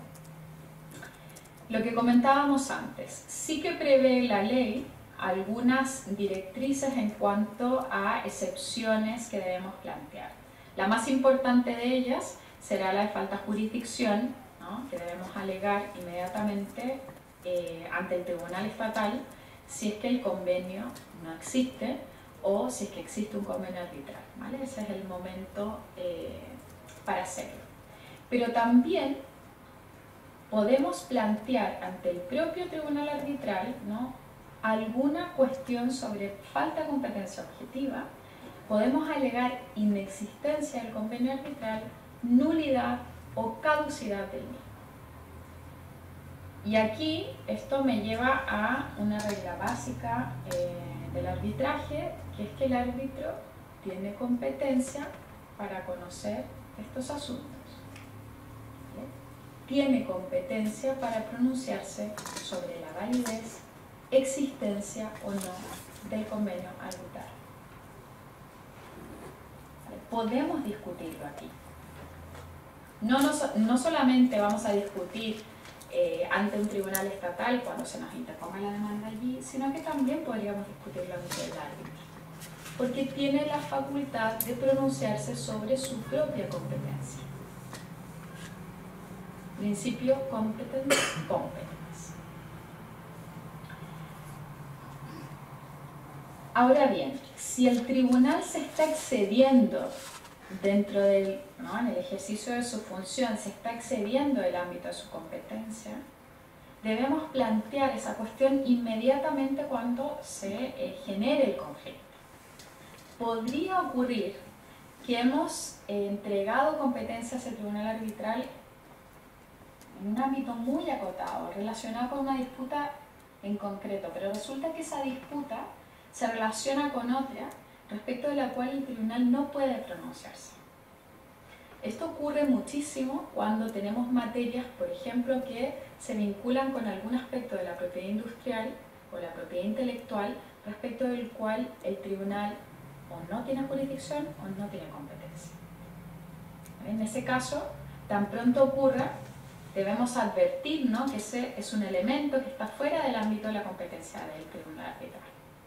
Lo que comentábamos antes, sí que prevé la ley algunas directrices en cuanto a excepciones que debemos plantear. La más importante de ellas será la de falta de jurisdicción, ¿no?, que debemos alegar inmediatamente ante el tribunal estatal si es que el convenio no existe o si es que existe un convenio arbitral, ¿vale? Ese es el momento para hacerlo. Pero también podemos plantear ante el propio tribunal arbitral, ¿no?, alguna cuestión sobre falta de competencia objetiva. Podemos alegar inexistencia del convenio arbitral, nulidad o caducidad del mismo. Y aquí esto me lleva a una regla básica del arbitraje, que es que el árbitro tiene competencia para conocer estos asuntos. Tiene competencia para pronunciarse sobre la validez, existencia o no del convenio arbitral. Podemos discutirlo aquí. No solamente vamos a discutir ante un tribunal estatal cuando se nos interponga la demanda allí, sino que también podríamos discutirlo ante el árbitro, porque tiene la facultad de pronunciarse sobre su propia competencia. Principio competence. Ahora bien, si el tribunal se está excediendo dentro del, ¿no?, en el ejercicio de su función, se está excediendo el ámbito de su competencia, debemos plantear esa cuestión inmediatamente cuando se genere el conflicto. Podría ocurrir que hemos entregado competencias al tribunal arbitral en un ámbito muy acotado, relacionado con una disputa en concreto, pero resulta que esa disputa se relaciona con otra respecto de la cual el tribunal no puede pronunciarse. Esto ocurre muchísimo cuando tenemos materias, por ejemplo, que se vinculan con algún aspecto de la propiedad industrial o la propiedad intelectual, respecto del cual el tribunal o no tiene jurisdicción o no tiene competencia. En ese caso, tan pronto ocurra, debemos advertir, ¿no?, que ese es un elemento que está fuera del ámbito de la competencia del tribunal arbitral.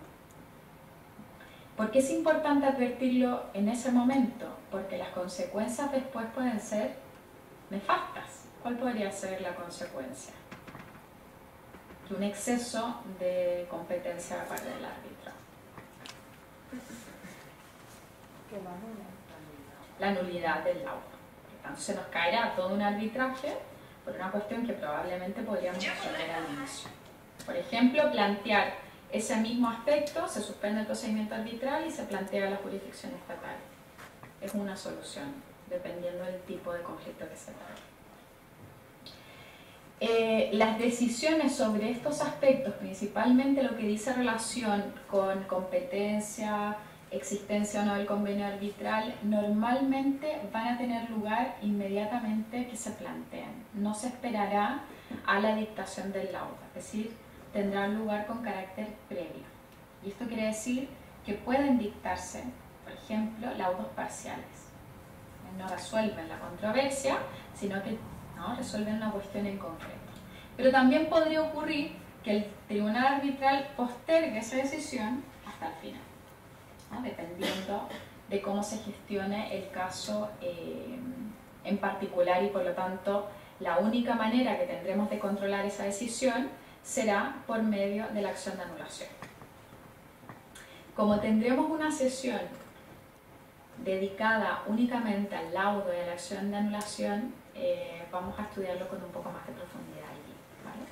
¿Por qué es importante advertirlo en ese momento? Porque las consecuencias después pueden ser nefastas. ¿Cuál podría ser la consecuencia? Que un exceso de competencia da parte del árbitro. la nulidad del laudo. Por lo tanto, se nos caerá todo un arbitraje por una cuestión que probablemente podríamos resolver al inicio. Por ejemplo, plantear ese mismo aspecto, se suspende el procedimiento arbitral y se plantea la jurisdicción estatal. Es una solución, dependiendo del tipo de conflicto que se trate. Las decisiones sobre estos aspectos, principalmente lo que dice relación con competencia, existencia o no del convenio arbitral, normalmente van a tener lugar inmediatamente que se planteen. No se esperará a la dictación del laudo, es decir, tendrán lugar con carácter previo. Y esto quiere decir que pueden dictarse, por ejemplo, laudos parciales. No resuelven la controversia, sino que resuelven una cuestión en concreto. Pero también podría ocurrir que el tribunal arbitral postergue esa decisión hasta el final, ¿no? Dependiendo de cómo se gestione el caso en particular, y por lo tanto la única manera que tendremos de controlar esa decisión será por medio de la acción de anulación. Como tendremos una sesión dedicada únicamente al laudo y a la acción de anulación, vamos a estudiarlo con un poco más de profundidad allí, ¿vale?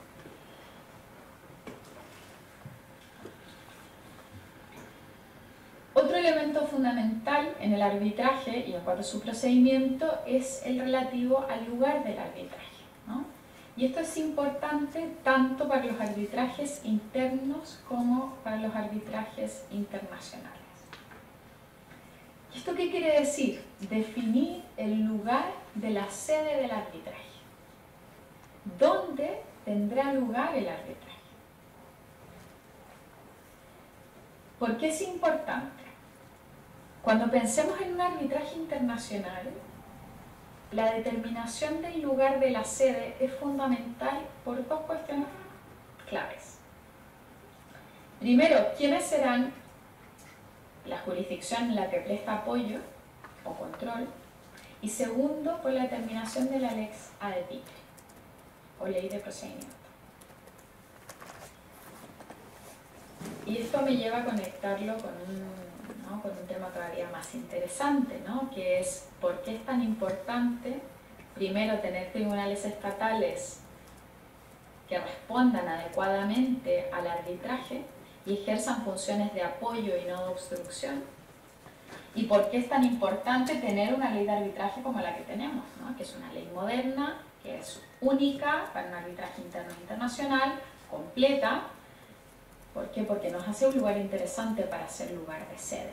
Otro elemento fundamental en el arbitraje y en cuanto a su procedimiento es el relativo al lugar del arbitraje, ¿no? Y esto es importante tanto para los arbitrajes internos como para los arbitrajes internacionales. ¿Esto qué quiere decir? Definir el lugar de la sede del arbitraje. ¿Dónde tendrá lugar el arbitraje? ¿Por qué es importante? Cuando pensemos en un arbitraje internacional, la determinación del lugar de la sede es fundamental por dos cuestiones claves. Primero, ¿quiénes serán la jurisdicción en la que presta apoyo o control? Y segundo, por la determinación de la lex adedible o ley de procedimiento. Y esto me lleva a conectarlo con un tema todavía más interesante, ¿no? Que es por qué es tan importante, primero, tener tribunales estatales que respondan adecuadamente al arbitraje y ejerzan funciones de apoyo y no de obstrucción. Y por qué es tan importante tener una ley de arbitraje como la que tenemos, ¿no? Que es una ley moderna, que es única para un arbitraje interno e internacional, completa. ¿Por qué? Porque nos hace un lugar interesante para ser lugar de sede.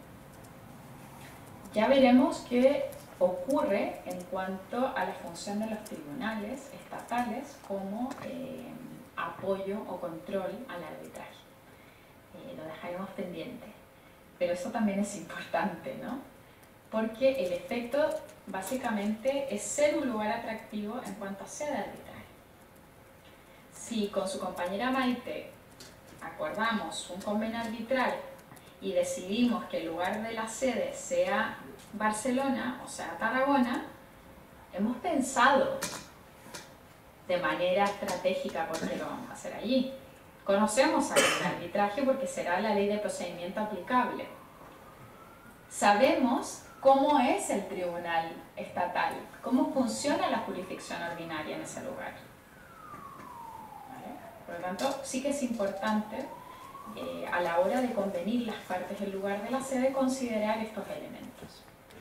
Ya veremos qué ocurre en cuanto a la función de los tribunales estatales como apoyo o control al arbitraje. Lo dejaremos pendiente. Pero eso también es importante, ¿no? Porque el efecto básicamente es ser un lugar atractivo en cuanto a sede arbitral. Si con su compañera Maite acordamos un convenio arbitral y decidimos que el lugar de la sede sea Barcelona, o sea Tarragona, hemos pensado de manera estratégica por qué lo vamos a hacer allí. Conocemos el arbitraje porque será la ley de procedimiento aplicable. Sabemos cómo es el tribunal estatal, cómo funciona la jurisdicción ordinaria en ese lugar. ¿Vale? Por lo tanto, sí que es importante a la hora de convenir las partes del lugar de la sede considerar estos elementos.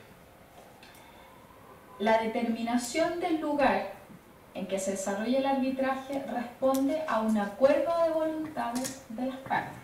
La determinación del lugar en que se desarrolla el arbitraje responde a un acuerdo de voluntades de las partes.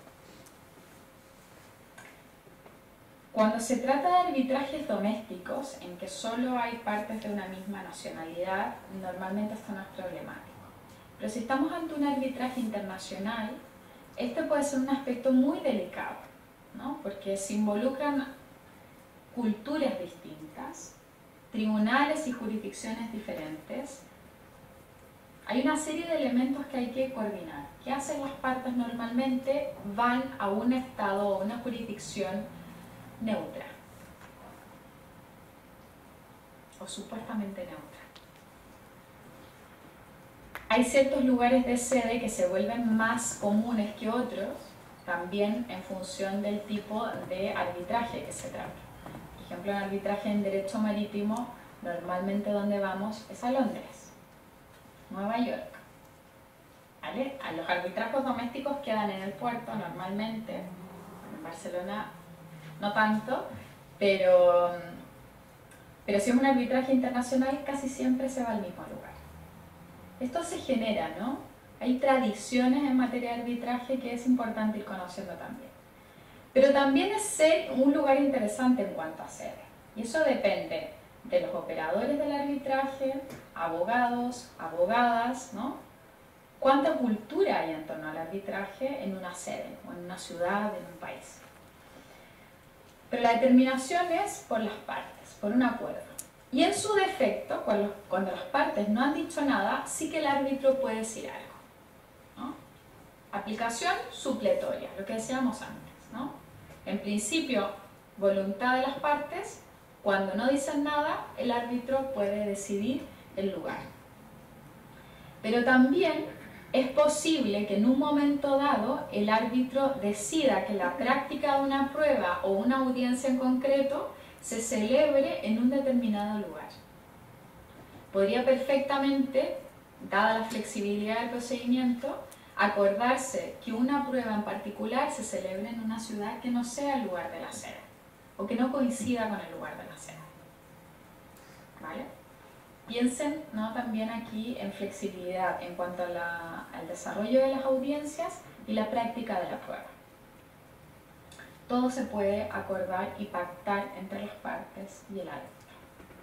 Cuando se trata de arbitrajes domésticos, en que solo hay partes de una misma nacionalidad, normalmente esto no es problemático. Pero si estamos ante un arbitraje internacional, este puede ser un aspecto muy delicado, ¿no? Porque se involucran culturas distintas, tribunales y jurisdicciones diferentes. Hay una serie de elementos que hay que coordinar. ¿Qué hacen las partes normalmente? Van a un estado o una jurisdicción neutra o supuestamente neutra. Hay ciertos lugares de sede que se vuelven más comunes que otros, también en función del tipo de arbitraje que se trata. Por ejemplo, en arbitraje en derecho marítimo, normalmente donde vamos es a Londres, Nueva York. ¿Vale? A los arbitrajes domésticos quedan en el puerto normalmente, en Barcelona no tanto, pero si es un arbitraje internacional casi siempre se va al mismo lugar. Esto se genera, ¿no? Hay tradiciones en materia de arbitraje que es importante ir conociendo también. Pero también es ser un lugar interesante en cuanto a sede. Y eso depende de los operadores del arbitraje, abogados, abogadas, ¿no? ¿Cuánta cultura hay en torno al arbitraje en una sede, o en una ciudad, en un país? Pero la determinación es por las partes, por un acuerdo. Y en su defecto, cuando las partes no han dicho nada, sí que el árbitro puede decir algo, ¿no? Aplicación supletoria, lo que decíamos antes, ¿no? En principio, voluntad de las partes. Cuando no dicen nada, el árbitro puede decidir el lugar. Pero también es posible que en un momento dado el árbitro decida que la práctica de una prueba o una audiencia en concreto se celebre en un determinado lugar. Podría perfectamente, dada la flexibilidad del procedimiento, acordarse que una prueba en particular se celebre en una ciudad que no sea el lugar de la sede o que no coincida con el lugar de la sede. ¿Vale? Piensen, ¿no?, también aquí en flexibilidad en cuanto a al desarrollo de las audiencias y la práctica de la prueba. Todo se puede acordar y pactar entre las partes y el árbitro.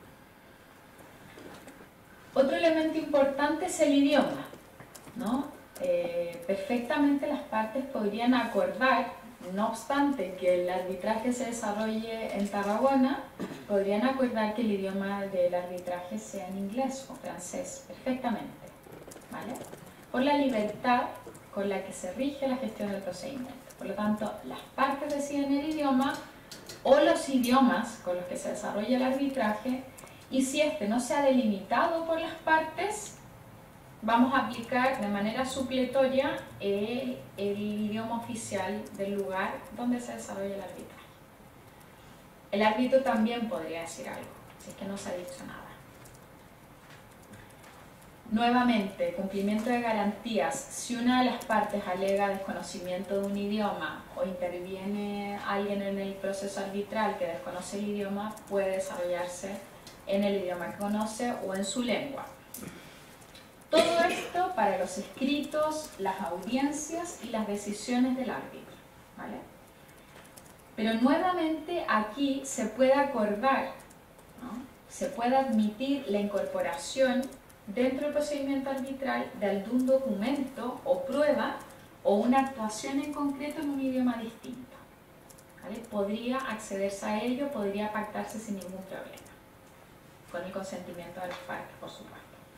Otro elemento importante es el idioma, ¿no? Perfectamente las partes podrían acordar, no obstante que el arbitraje se desarrolle en Tarragona, podrían acordar que el idioma del arbitraje sea en inglés o francés, perfectamente, ¿vale? Por la libertad con la que se rige la gestión del procedimiento. Por lo tanto, las partes deciden el idioma o los idiomas con los que se desarrolla el arbitraje, y si este no se ha delimitado por las partes, vamos a aplicar de manera supletoria el idioma oficial del lugar donde se desarrolla el arbitraje. El árbitro también podría decir algo, si es que no se ha dicho nada. Nuevamente, cumplimiento de garantías. Si una de las partes alega desconocimiento de un idioma o interviene alguien en el proceso arbitral que desconoce el idioma, puede desarrollarse en el idioma que conoce o en su lengua. Todo esto para los escritos, las audiencias y las decisiones del árbitro, ¿vale? Pero nuevamente aquí se puede acordar, ¿no?, se puede admitir la incorporación dentro del procedimiento arbitral de algún documento o prueba o una actuación en concreto en un idioma distinto, ¿vale? Podría accederse a ello, podría pactarse sin ningún problema, con el consentimiento de las partes, por supuesto.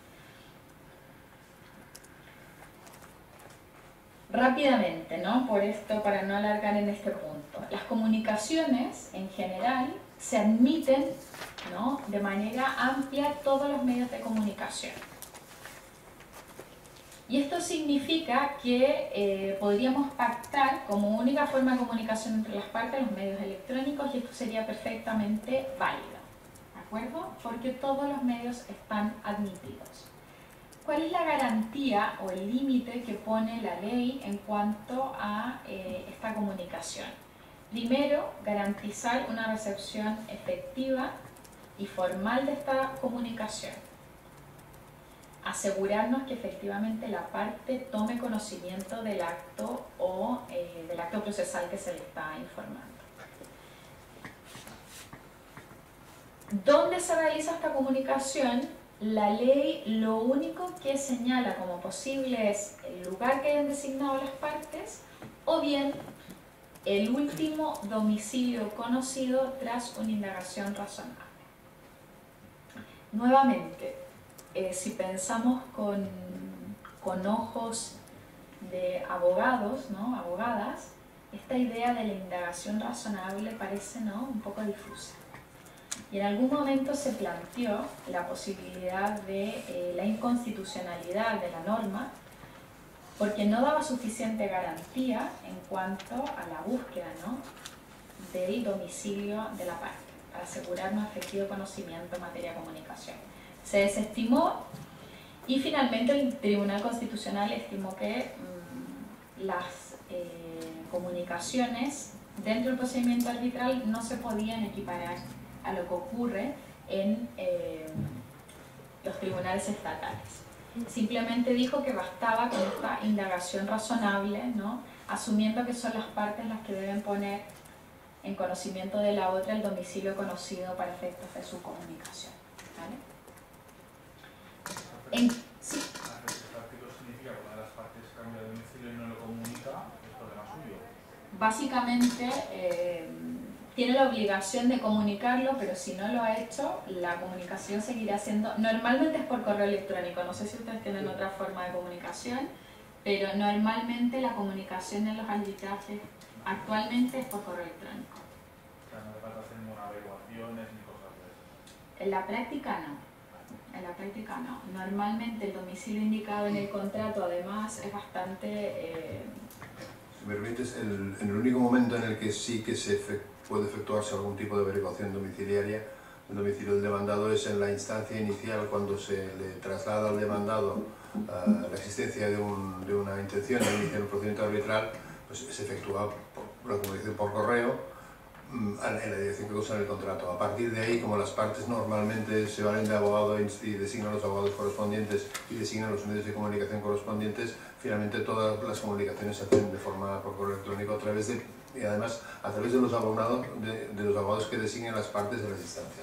Rápidamente, ¿no?, por esto, para no alargar en este punto, las comunicaciones en general se admiten, ¿no?, de manera amplia todos los medios de comunicación. Y esto significa que podríamos pactar como única forma de comunicación entre las partes los medios electrónicos, y esto sería perfectamente válido, ¿de acuerdo? Porque todos los medios están admitidos. ¿Cuál es la garantía o el límite que pone la ley en cuanto a esta comunicación? Primero, garantizar una recepción efectiva y formal de esta comunicación. Asegurarnos que efectivamente la parte tome conocimiento del acto o del acto procesal que se le está informando. ¿Dónde se realiza esta comunicación? La ley lo único que señala como posible es el lugar que hayan designado las partes o bien el último domicilio conocido tras una indagación razonable. Nuevamente, si pensamos con ojos de abogados, ¿no?, abogadas, esta idea de la indagación razonable parece, ¿no?, un poco difusa. Y en algún momento se planteó la posibilidad de la inconstitucionalidad de la norma porque no daba suficiente garantía en cuanto a la búsqueda, ¿no?, del domicilio de la parte. para asegurarnos efectivo conocimiento en materia de comunicación. Se desestimó y finalmente el Tribunal Constitucional estimó que las comunicaciones dentro del procedimiento arbitral no se podían equiparar a lo que ocurre en los tribunales estatales. Simplemente dijo que bastaba con esta indagación razonable, ¿no? Asumiendo que son las partes las que deben poner en conocimiento de la otra el domicilio conocido para efectos de su comunicación. ¿Vale? Sí. ¿Este artículo significa que una de las partes cambia de domicilio y no lo comunica? ¿Es problema suyo? Básicamente tiene la obligación de comunicarlo, pero si no lo ha hecho, la comunicación seguirá siendo, normalmente es por correo electrónico, no sé si ustedes tienen otra forma de comunicación, pero normalmente la comunicación en los arbitrajes actualmente es por correo electrónico. O sea, no hace falta hacer ninguna averiguaciones ni cosas de esas. En la práctica no. En la práctica no. Normalmente el domicilio indicado en el contrato además es bastante... Si me permites, en el único momento en el que sí que puede efectuarse algún tipo de averiguación domiciliaria, el domicilio del demandado es en la instancia inicial cuando se le traslada al demandado la existencia de una intención de iniciar un procedimiento arbitral, pues se efectúa por la comunicación por correo en la dirección que usa en el contrato. A partir de ahí, como las partes normalmente se valen de abogado y designan los abogados correspondientes y designan los medios de comunicación correspondientes, finalmente todas las comunicaciones se hacen de forma por correo electrónico y además a través de los abogados que designen las partes de las instancias.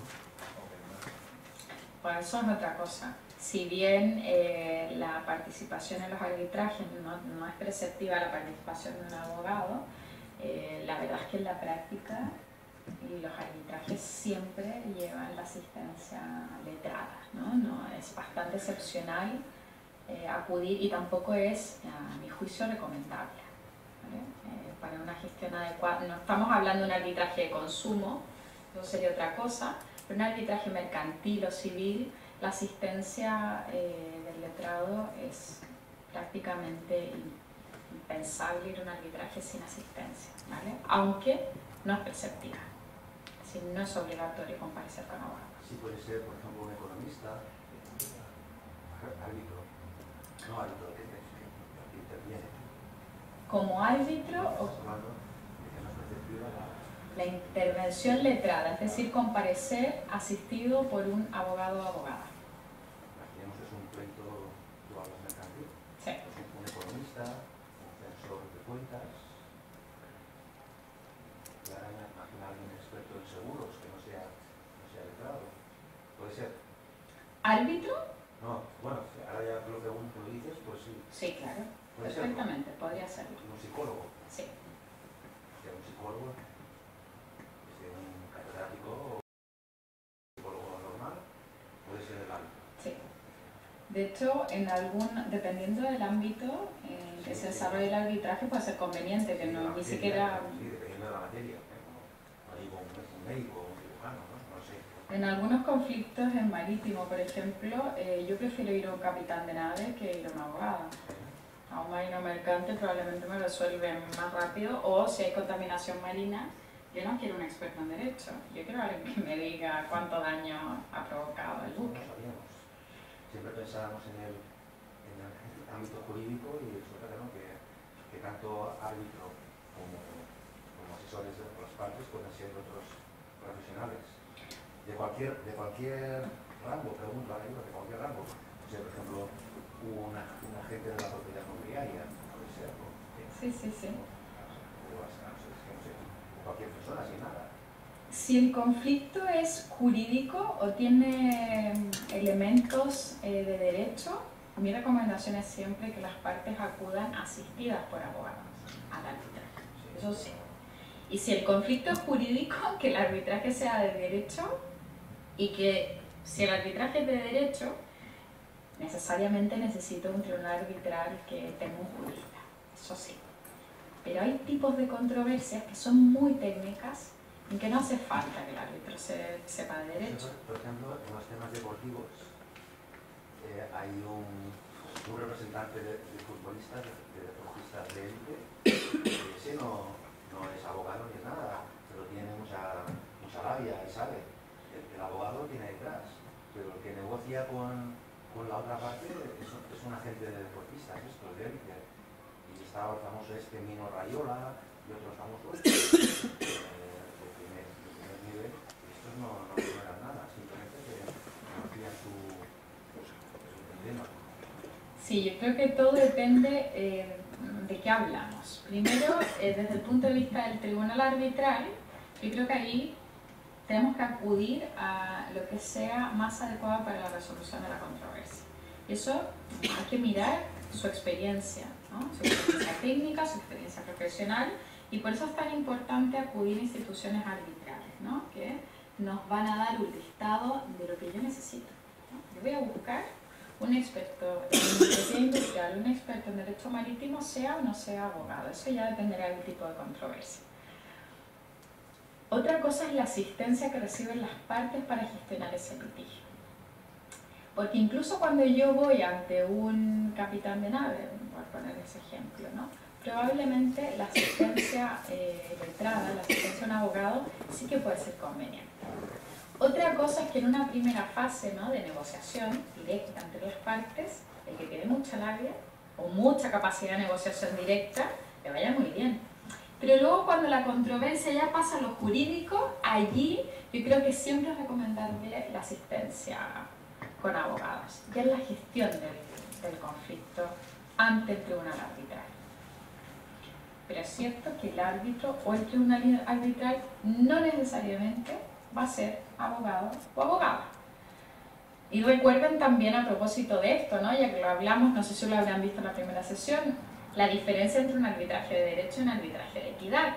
Bueno, eso es otra cosa. Si bien la participación en los arbitrajes no es preceptiva la participación de un abogado, la verdad es que en la práctica los arbitrajes siempre llevan la asistencia letrada, ¿no? Es bastante excepcional acudir y tampoco es, a mi juicio, recomendable, ¿vale? Para una gestión adecuada. No estamos hablando de un arbitraje de consumo, eso sería otra cosa, pero un arbitraje mercantil o civil, la asistencia del letrado es prácticamente impensable ir a un arbitraje sin asistencia, ¿vale? Aunque no es preceptiva, es decir, no es obligatorio comparecer con abogado. Sí puede ser, por ejemplo, un economista, árbitro, no árbitro, que interviene. Como árbitro o la intervención letrada, es decir, comparecer asistido por un abogado o abogada. Imaginemos que es un pleito, tú hablas mercantil, Sí. pues un economista, un censor de cuentas, y ahora imagina alguien experto en seguros que no sea letrado. ¿Puede ser? ¿Árbitro? No, bueno, ahora ya lo que lo dices, pues sí. Sí, claro, ¿Puede ser? perfectamente, podría serlo. Un psicólogo. Sí. Sea un psicólogo, sea un catedrático o un psicólogo normal, puede ser el árbitro. Sí. De hecho, dependiendo del ámbito en que se desarrolle el arbitraje, puede ser conveniente, que no, ni siquiera... Sí, dependiendo de la materia. No digo un médico o un cirujano, no sé. En algunos conflictos en marítimo, por ejemplo, yo prefiero ir a un capitán de nave que ir a un abogado. A un marino mercante probablemente me resuelve más rápido, o si hay contaminación marina, yo no quiero un experto en derecho, yo quiero alguien que me diga cuánto daño ha provocado el buque. No sabíamos. Siempre pensábamos en el ámbito jurídico y resulta que tanto árbitro como asesores de otras partes pueden ser otros profesionales. De cualquier rango, pregunto ahora yo, de cualquier rango. O sea, por ejemplo, un agente de la propiedad inmobiliaria, puede ser, ¿no? Sí, sí, sí. O cualquier persona, sin nada. Si el conflicto es jurídico o tiene elementos de derecho, mi recomendación es siempre que las partes acudan asistidas por abogados al arbitraje. Eso sí. Y si el conflicto es jurídico, que el arbitraje sea de derecho y que si el arbitraje es de derecho, necesariamente necesito un tribunal arbitral que tenga un jurista. Eso sí. Pero hay tipos de controversias que son muy técnicas en que no hace falta que el árbitro sepa de derecho. Por ejemplo, en los temas deportivos hay un representante de futbolistas, de deportistas de élite, que ese no es abogado ni es nada, pero tiene mucha mucha labia y sabe. El abogado lo tiene detrás, pero el que negocia con la otra parte es un agente de deportistas, esto es de élite. Y estaba el famoso Mino Raiola y otros famosos de primer nivel. Y estos no eran nada, simplemente que conocían su tema. Sí, yo creo que todo depende de qué hablamos. Primero, desde el punto de vista del tribunal arbitral, yo creo que ahí tenemos que acudir a lo que sea más adecuado para la resolución de la controversia. Y eso hay que mirar su experiencia, ¿no? Su experiencia técnica, su experiencia profesional, y por eso es tan importante acudir a instituciones arbitrales, ¿no? Que nos van a dar un listado de lo que yo necesito, ¿no? Yo voy a buscar un experto en ingeniería industrial, un experto en derecho marítimo, sea o no sea abogado. Eso ya dependerá del tipo de controversia. Otra cosa es la asistencia que reciben las partes para gestionar ese litigio. Porque incluso cuando yo voy ante un capitán de nave, voy a poner ese ejemplo, ¿no? Probablemente la asistencia letrada, la asistencia de un abogado, sí que puede ser conveniente. Otra cosa es que en una primera fase, ¿no?, de negociación directa entre las partes, el que tiene mucha labia o mucha capacidad de negociación directa, le vaya muy bien. Pero luego cuando la controversia ya pasa a lo jurídico, allí yo creo que siempre es recomendable la asistencia con abogados, ya en la gestión del conflicto ante el tribunal arbitral. Pero es cierto que el árbitro o el tribunal arbitral no necesariamente va a ser abogado o abogada. Y recuerden también a propósito de esto, ¿no?, ya que lo hablamos, no sé si lo habrán visto en la primera sesión, la diferencia entre un arbitraje de derecho y un arbitraje de equidad.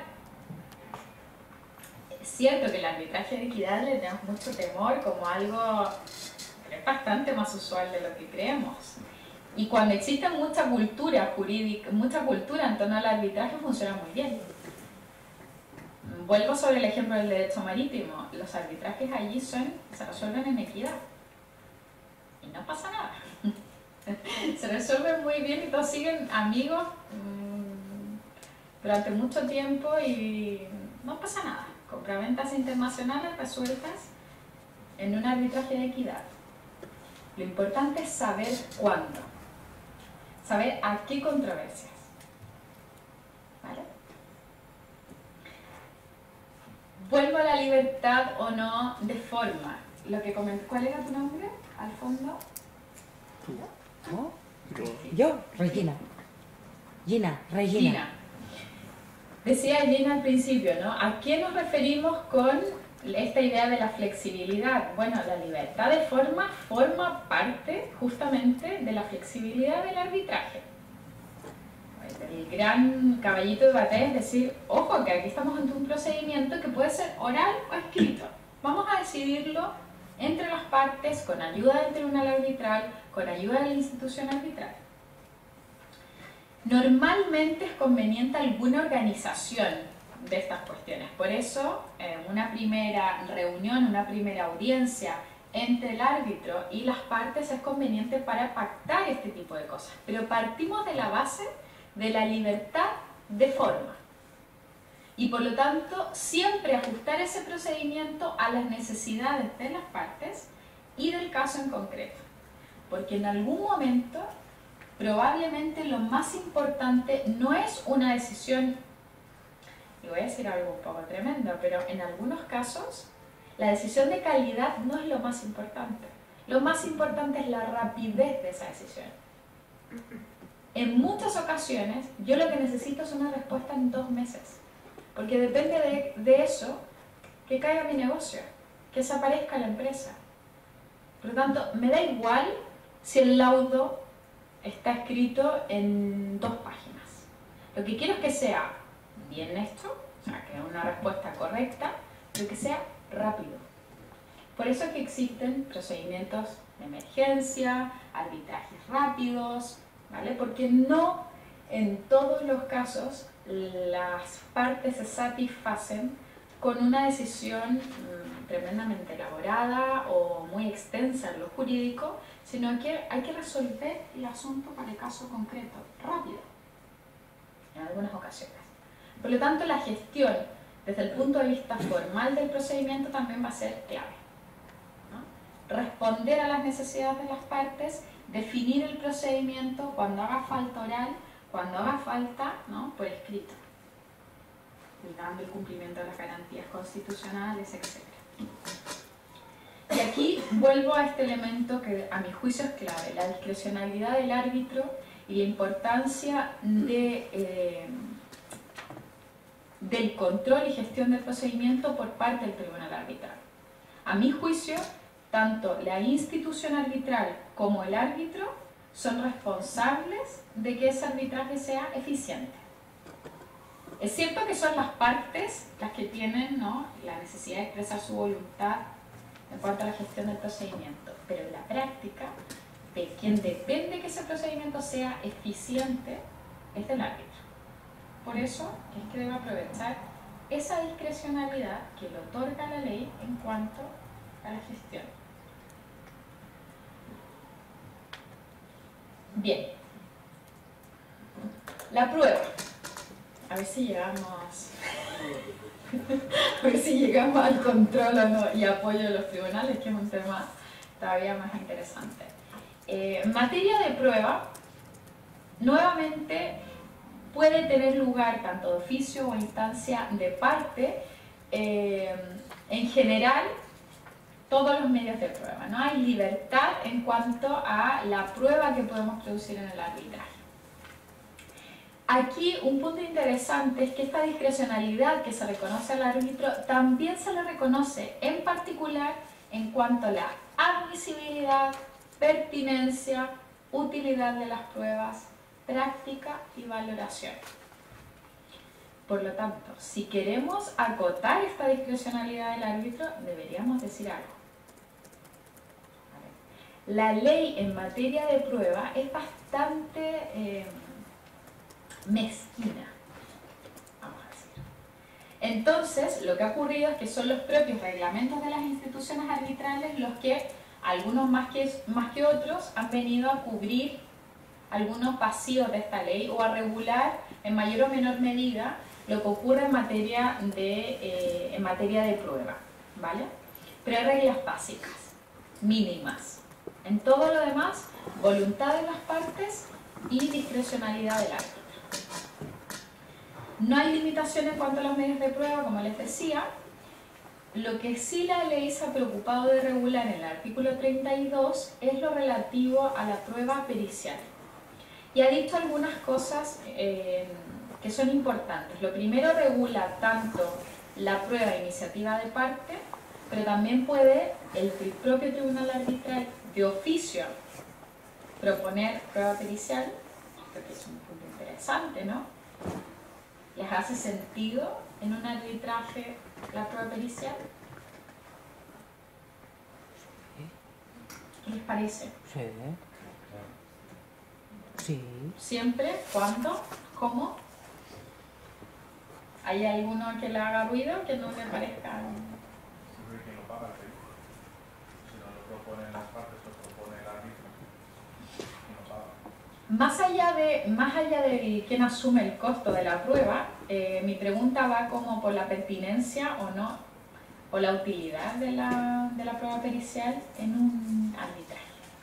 Es cierto que el arbitraje de equidad le tenemos mucho temor como algo que es bastante más usual de lo que creemos. Y cuando existe mucha cultura jurídica, mucha cultura en torno al arbitraje, funciona muy bien. Vuelvo sobre el ejemplo del derecho marítimo. Los arbitrajes allí se resuelven en equidad. Y no pasa nada. Se resuelven muy bien y todos siguen amigos durante mucho tiempo y no pasa nada. Compraventas internacionales resueltas en un arbitraje de equidad. Lo importante es saber cuándo. Saber a qué controversias. ¿Vale? Vuelvo a la libertad o no de forma. Lo que comenté, ¿cuál era tu nombre al fondo? ¿No? Yo, Regina. Regina. Decía Gina al principio, ¿no? ¿A qué nos referimos con esta idea de la flexibilidad? Bueno, la libertad de forma forma parte justamente de la flexibilidad del arbitraje. El gran caballito de batalla es decir, ojo, que aquí estamos ante un procedimiento que puede ser oral o escrito. Vamos a decidirlo entre las partes, con ayuda del tribunal arbitral, con ayuda de la institución arbitral. Normalmente es conveniente alguna organización de estas cuestiones. Por eso, una primera reunión, una primera audiencia entre el árbitro y las partes es conveniente para pactar este tipo de cosas. Pero partimos de la base de la libertad de forma. Y por lo tanto, siempre ajustar ese procedimiento a las necesidades de las partes y del caso en concreto. Porque en algún momento, probablemente lo más importante no es una decisión, y voy a decir algo un poco tremendo, pero en algunos casos, la decisión de calidad no es lo más importante. Lo más importante es la rapidez de esa decisión. En muchas ocasiones, yo lo que necesito es una respuesta en 2 meses. Porque depende de eso que caiga mi negocio, que desaparezca la empresa. Por lo tanto, me da igual si el laudo está escrito en 2 páginas. Lo que quiero es que sea bien hecho, o sea, que una respuesta correcta, pero que sea rápido. Por eso es que existen procedimientos de emergencia, arbitrajes rápidos, ¿vale? Porque no en todos los casos las partes se satisfacen con una decisión tremendamente elaborada o muy extensa en lo jurídico, sino que hay que resolver el asunto para el caso concreto, rápido, en algunas ocasiones. Por lo tanto, la gestión desde el punto de vista formal del procedimiento también va a ser clave, ¿no? Responder a las necesidades de las partes, definir el procedimiento cuando haga falta oral, cuando haga falta, ¿no?, por escrito, cuidando el cumplimiento de las garantías constitucionales, etc. Y aquí vuelvo a este elemento que a mi juicio es clave, la discrecionalidad del árbitro y la importancia del control y gestión del procedimiento por parte del tribunal arbitral. A mi juicio, tanto la institución arbitral como el árbitro son responsables de que ese arbitraje sea eficiente. Es cierto que son las partes las que tienen, ¿no?, la necesidad de expresar su voluntad en cuanto a la gestión del procedimiento, pero en la práctica, de quien depende que ese procedimiento sea eficiente es del árbitro. Por eso es que debe aprovechar esa discrecionalidad que le otorga la ley en cuanto a la gestión. Bien. La prueba. A ver si llegamos al control o no, y apoyo de los tribunales, que es un tema todavía más interesante. En materia de prueba, nuevamente puede tener lugar tanto de oficio o instancia de parte, en general, todos los medios de prueba, ¿no? Hay libertad en cuanto a la prueba que podemos producir en el arbitraje. Aquí un punto interesante es que esta discrecionalidad que se reconoce al árbitro también se le reconoce en particular en cuanto a la admisibilidad, pertinencia, utilidad de las pruebas, práctica y valoración. Por lo tanto, si queremos acotar esta discrecionalidad del árbitro, deberíamos decir algo. La ley en materia de prueba es bastante mezquina, vamos a decir. Entonces, lo que ha ocurrido es que son los propios reglamentos de las instituciones arbitrales los que, algunos más que otros, han venido a cubrir algunos vacíos de esta ley o a regular en mayor o menor medida lo que ocurre en materia de prueba, ¿vale? Pero hay reglas básicas, mínimas. En todo lo demás, voluntad de las partes y discrecionalidad del árbitro. No hay limitación en cuanto a los medios de prueba, como les decía. Lo que sí la ley se ha preocupado de regular en el artículo 32 es lo relativo a la prueba pericial. Y ha dicho algunas cosas que son importantes. Lo primero, regula tanto la prueba de iniciativa de parte, pero también puede el propio tribunal arbitral de oficio proponer prueba pericial. Esto que es un punto interesante, ¿no? ¿Les hace sentido en un arbitraje la prueba pericial? ¿Qué les parece? Sí. Sí. ¿Siempre? ¿Cuándo? ¿Cómo? ¿Hay alguno que le haga ruido, que no le parezca? Siempre que lo paga el rey. Si no lo proponen las partes, lo propone el árbitro y no paga. Más allá de quién asume el costo de la prueba, mi pregunta va como por la pertinencia o no, o la utilidad de la prueba pericial en un arbitraje.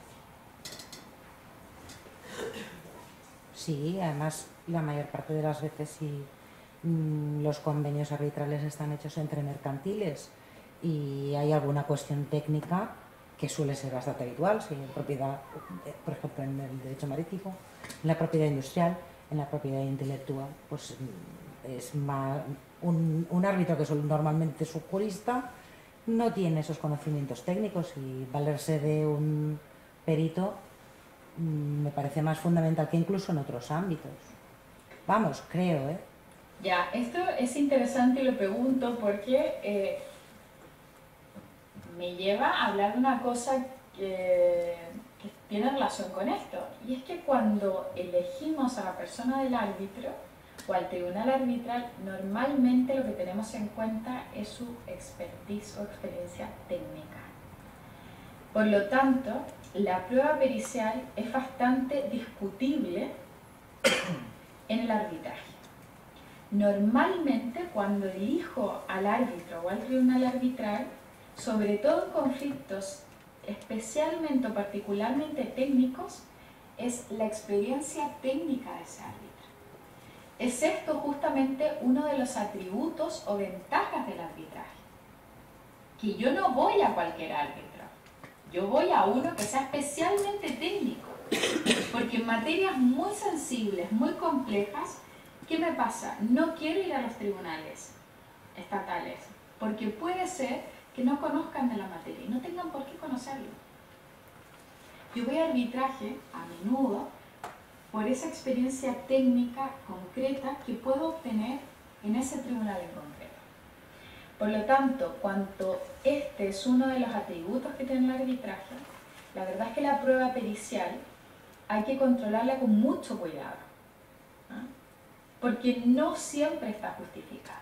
Sí, además la mayor parte de las veces sí, los convenios arbitrales están hechos entre mercantiles y hay alguna cuestión técnica que suele ser bastante habitual, si en propiedad, por ejemplo en el derecho marítimo, en la propiedad industrial, en la propiedad intelectual, pues es más un árbitro que normalmente es un jurista, no tiene esos conocimientos técnicos y valerse de un perito me parece más fundamental que incluso en otros ámbitos. Vamos, creo, ¿eh? Ya, esto es interesante y lo pregunto porque me lleva a hablar de una cosa que tiene relación con esto. Y es que cuando elegimos a la persona del árbitro o al tribunal arbitral, normalmente lo que tenemos en cuenta es su expertise o experiencia técnica. Por lo tanto, la prueba pericial es bastante discutible en el arbitraje. Normalmente cuando elijo al árbitro o al tribunal arbitral, sobre todo en conflictos especialmente o particularmente técnicos, es la experiencia técnica de ese árbitro. Es esto justamente uno de los atributos o ventajas del arbitraje. Que yo no voy a cualquier árbitro, yo voy a uno que sea especialmente técnico. Porque en materias muy sensibles, muy complejas, ¿qué me pasa? No quiero ir a los tribunales estatales, porque puede ser que no conozcan de la materia y no tengan por qué conocerlo. Yo voy a arbitraje a menudo por esa experiencia técnica concreta que puedo obtener en ese tribunal en concreto. Por lo tanto, cuando este es uno de los atributos que tiene el arbitraje, la verdad es que la prueba pericial hay que controlarla con mucho cuidado, ¿no? Porque no siempre está justificada.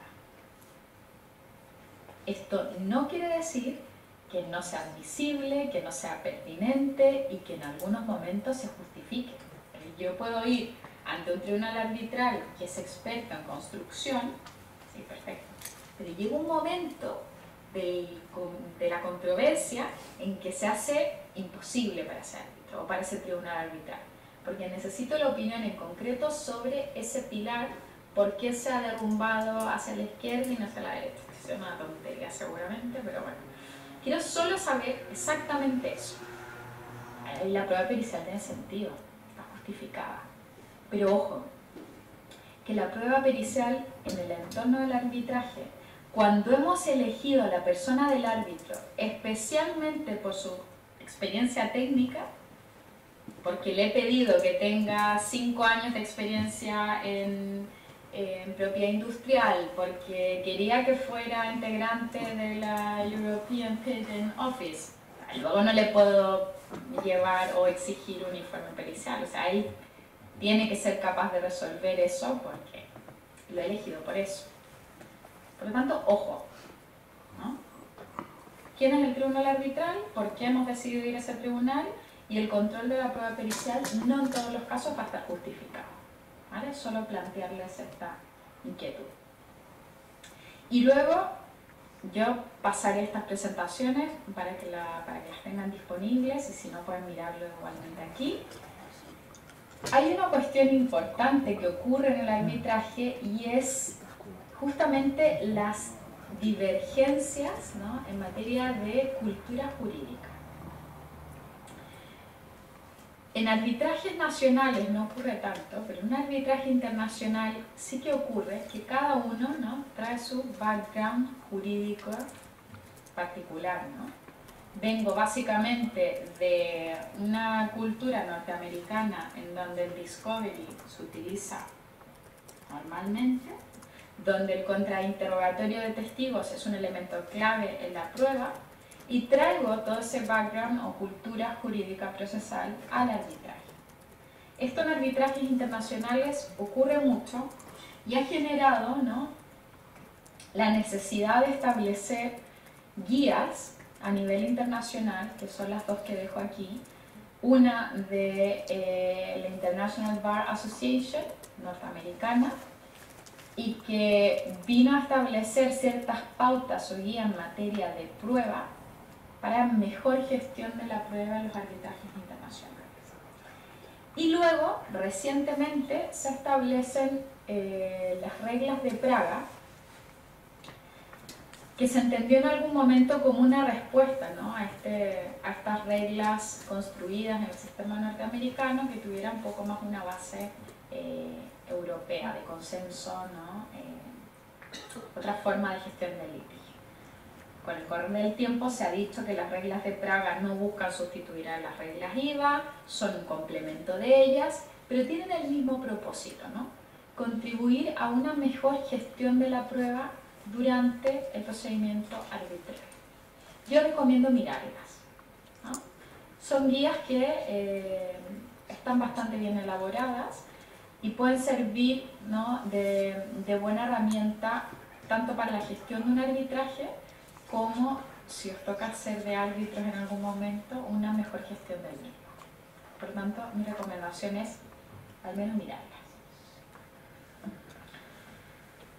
Esto no quiere decir que no sea admisible, que no sea pertinente y que en algunos momentos se justifique. Yo puedo ir ante un tribunal arbitral que es experto en construcción, sí, perfecto, pero llega un momento de la controversia en que se hace imposible para ese árbitro o para ese tribunal arbitral, porque necesito la opinión en concreto sobre ese pilar, por qué se ha derrumbado hacia la izquierda y no hacia la derecha. Es una tontería seguramente, pero bueno. Quiero solo saber exactamente eso. La prueba pericial tiene sentido, está justificada. Pero ojo, que la prueba pericial en el entorno del arbitraje, cuando hemos elegido a la persona del árbitro, especialmente por su experiencia técnica, porque le he pedido que tenga 5 años de experiencia en propiedad industrial, porque quería que fuera integrante de la European Patent Office, luego no le puedo llevar o exigir un informe pericial. O sea, él tiene que ser capaz de resolver eso porque lo he elegido por eso. Por lo tanto, ojo, ¿no? ¿Quién es el tribunal arbitral? ¿Por qué hemos decidido ir a ese tribunal? Y el control de la prueba pericial no en todos los casos va a estar justificado, ¿vale? Solo plantearles esta inquietud. Y luego yo pasaré estas presentaciones para que las tengan disponibles y si no pueden mirarlo igualmente aquí. Hay una cuestión importante que ocurre en el arbitraje y es justamente las divergencias, ¿no?, en materia de cultura jurídica. En arbitrajes nacionales no ocurre tanto, pero en un arbitraje internacional sí que ocurre que cada uno, ¿no?, trae su background jurídico particular, ¿no? Vengo básicamente de una cultura norteamericana en donde el discovery se utiliza normalmente, donde el contrainterrogatorio de testigos es un elemento clave en la prueba, y traigo todo ese background o cultura jurídica procesal al arbitraje. Esto en arbitrajes internacionales ocurre mucho y ha generado, ¿no?, la necesidad de establecer guías a nivel internacional, que son las dos que dejo aquí, una de la International Bar Association norteamericana, y que vino a establecer ciertas pautas o guías en materia de prueba para mejor gestión de la prueba en los arbitrajes internacionales. Y luego, recientemente, se establecen las reglas de Praga, que se entendió en algún momento como una respuesta, ¿no?, a estas reglas construidas en el sistema norteamericano, que tuvieran un poco más una base europea, de consenso, ¿no?, otra forma de gestión del litigio. Con el correr del tiempo se ha dicho que las reglas de Praga no buscan sustituir a las reglas IVA, son un complemento de ellas, pero tienen el mismo propósito, ¿no?, contribuir a una mejor gestión de la prueba durante el procedimiento arbitral. Yo recomiendo mirarlas, ¿no? Son guías que están bastante bien elaboradas y pueden servir, ¿no?, de buena herramienta tanto para la gestión de un arbitraje como, si os toca ser de árbitros en algún momento, una mejor gestión del mismo. Por lo tanto, mi recomendación es al menos mirarlas.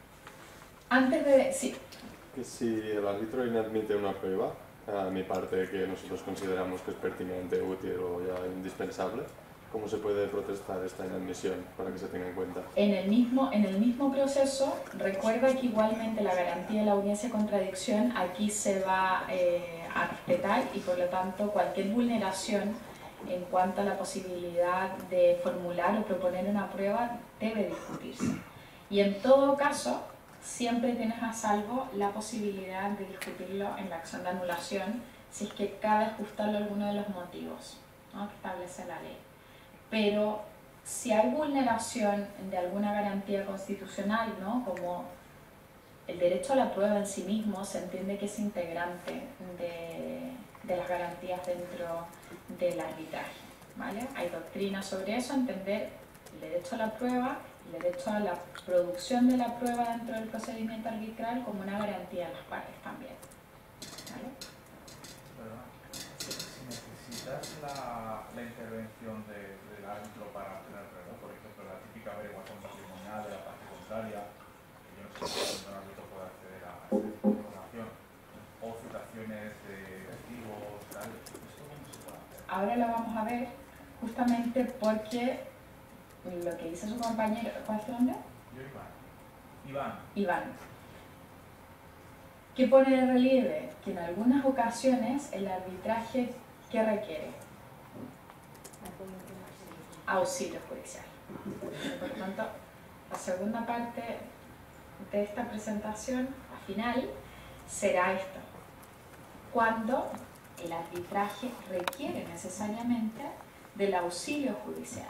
Antes de... sí. Que si el árbitro inadmite una prueba, a mi parte que nosotros consideramos que es pertinente, útil o ya indispensable, ¿cómo se puede protestar esta inadmisión para que se tenga en cuenta? En el mismo proceso, recuerda que igualmente la garantía de la audiencia de contradicción aquí se va a respetar y por lo tanto cualquier vulneración en cuanto a la posibilidad de formular o proponer una prueba debe discutirse. Y en todo caso, siempre tienes a salvo la posibilidad de discutirlo en la acción de anulación si es que cabe ajustarlo a alguno de los motivos, ¿no?, que establece la ley. Pero si hay vulneración de alguna garantía constitucional, ¿no?, como el derecho a la prueba en sí mismo, se entiende que es integrante de las garantías dentro del arbitraje, ¿vale? Hay doctrina sobre eso, entender el derecho a la prueba, el derecho a la producción de la prueba dentro del procedimiento arbitral como una garantía de las partes también, ¿vale? Perdona, si necesitas la intervención del árbitro para obtener prueba, por ejemplo, la típica averiguación patrimonial de la parte contraria, que yo no sé si un árbitro puede acceder a esa información, o citaciones de testigos, tal, ¿esto cómo se puede hacer? Ahora lo vamos a ver justamente porque lo que dice su compañero, ¿cuál es tu nombre? Yo, Iván. Iván. ¿Qué pone de relieve? Que en algunas ocasiones el arbitraje, ¿qué requiere? Auxilio judicial. Por lo tanto, la segunda parte de esta presentación, al final, será esto. Cuando el arbitraje requiere necesariamente del auxilio judicial.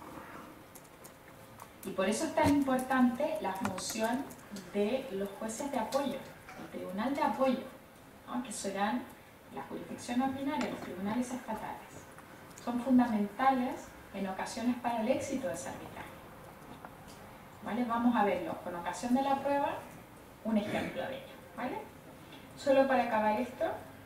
Y por eso es tan importante la función de los jueces de apoyo, el tribunal de apoyo, ¿no?, que serán la jurisdicción ordinaria, los tribunales estatales. Son fundamentales en ocasiones para el éxito de ese arbitraje. ¿Vale? Vamos a verlo con ocasión de la prueba, un ejemplo de ello, ¿vale? Solo para acabar esto,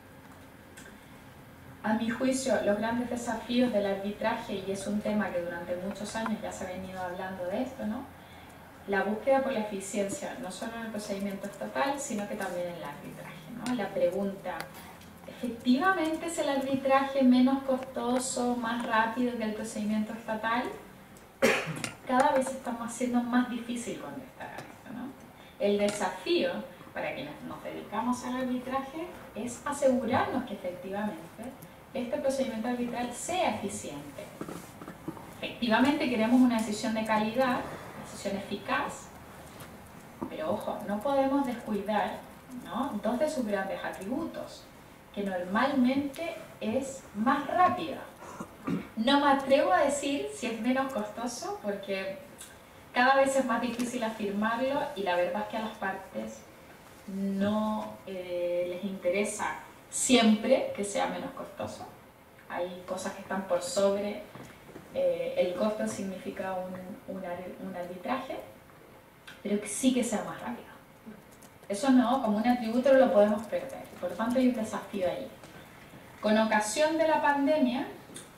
a mi juicio, los grandes desafíos del arbitraje, y es un tema que durante muchos años ya se ha venido hablando de esto, ¿no?, la búsqueda por la eficiencia, no solo en el procedimiento estatal, sino que también en el arbitraje, ¿no? La pregunta, ¿efectivamente es el arbitraje menos costoso, más rápido que el procedimiento estatal? Cada vez estamos haciendo más difícil contestar a esto, ¿no? El desafío para quienes nos dedicamos al arbitraje es asegurarnos que efectivamente este procedimiento arbitral sea eficiente. Efectivamente queremos una decisión de calidad, una decisión eficaz, pero ojo, no podemos descuidar, ¿no?, dos de sus grandes atributos, que normalmente es más rápida. No me atrevo a decir si es menos costoso porque cada vez es más difícil afirmarlo y la verdad es que a las partes no les interesa siempre que sea menos costoso. Hay cosas que están por sobre el costo significa un arbitraje, pero que sí que sea más rápido. Eso no, como un atributo no lo podemos perder, por lo tanto hay un desafío ahí. Con ocasión de la pandemia,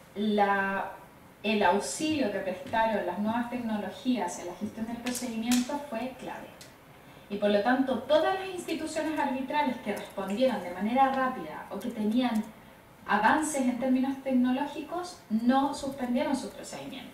el auxilio que prestaron las nuevas tecnologías en la gestión del procedimiento fue clave. Y por lo tanto, todas las instituciones arbitrales que respondieron de manera rápida o que tenían avances en términos tecnológicos no suspendieron sus procedimientos.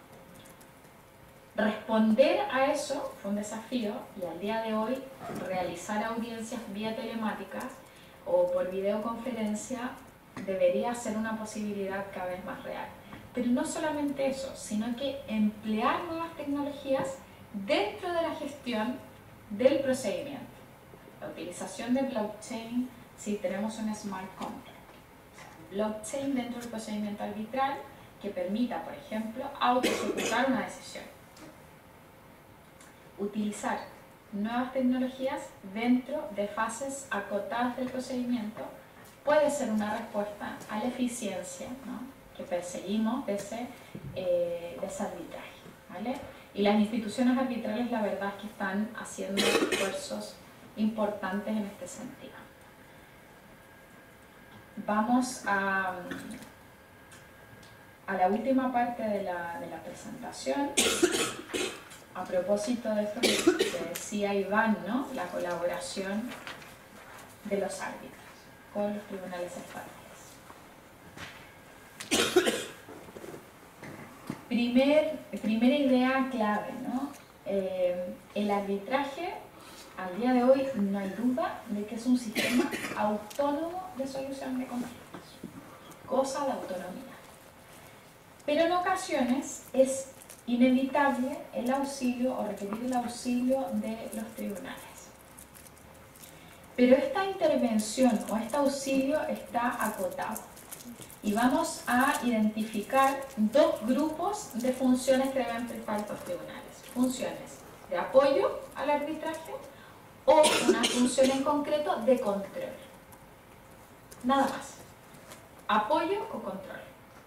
Responder a eso fue un desafío y al día de hoy realizar audiencias vía telemáticas o por videoconferencia debería ser una posibilidad cada vez más real. Pero no solamente eso, sino que emplear nuevas tecnologías dentro de la gestión del procedimiento. La utilización de blockchain si tenemos un smart contract. Blockchain dentro del procedimiento arbitral que permita, por ejemplo, auto-ejecutar una decisión. Utilizar nuevas tecnologías dentro de fases acotadas del procedimiento puede ser una respuesta a la eficiencia, ¿no?, que perseguimos de ese arbitraje, ¿vale? Y las instituciones arbitrales la verdad es que están haciendo esfuerzos importantes en este sentido. Vamos a la última parte de la presentación. a propósito de esto que decía Iván, ¿no? La colaboración de los árbitros con los tribunales estatales. Primera idea clave, ¿no? El arbitraje, al día de hoy, no hay duda de que es un sistema autónomo de solución de conflictos, cosa de autonomía. Pero en ocasiones es inevitable el auxilio o requerir el auxilio de los tribunales. Pero esta intervención o este auxilio está acotado. Y vamos a identificar dos grupos de funciones que deben prestar estos tribunales. Funciones de apoyo al arbitraje o una función en concreto de control. Nada más. Apoyo o control.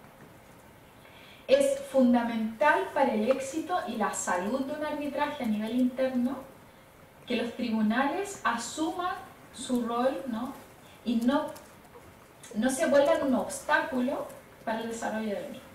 Es fundamental para el éxito y la salud de un arbitraje a nivel interno que los tribunales asuman su rol, ¿no? Y no se vuelvan un obstáculo para el desarrollo del mismo.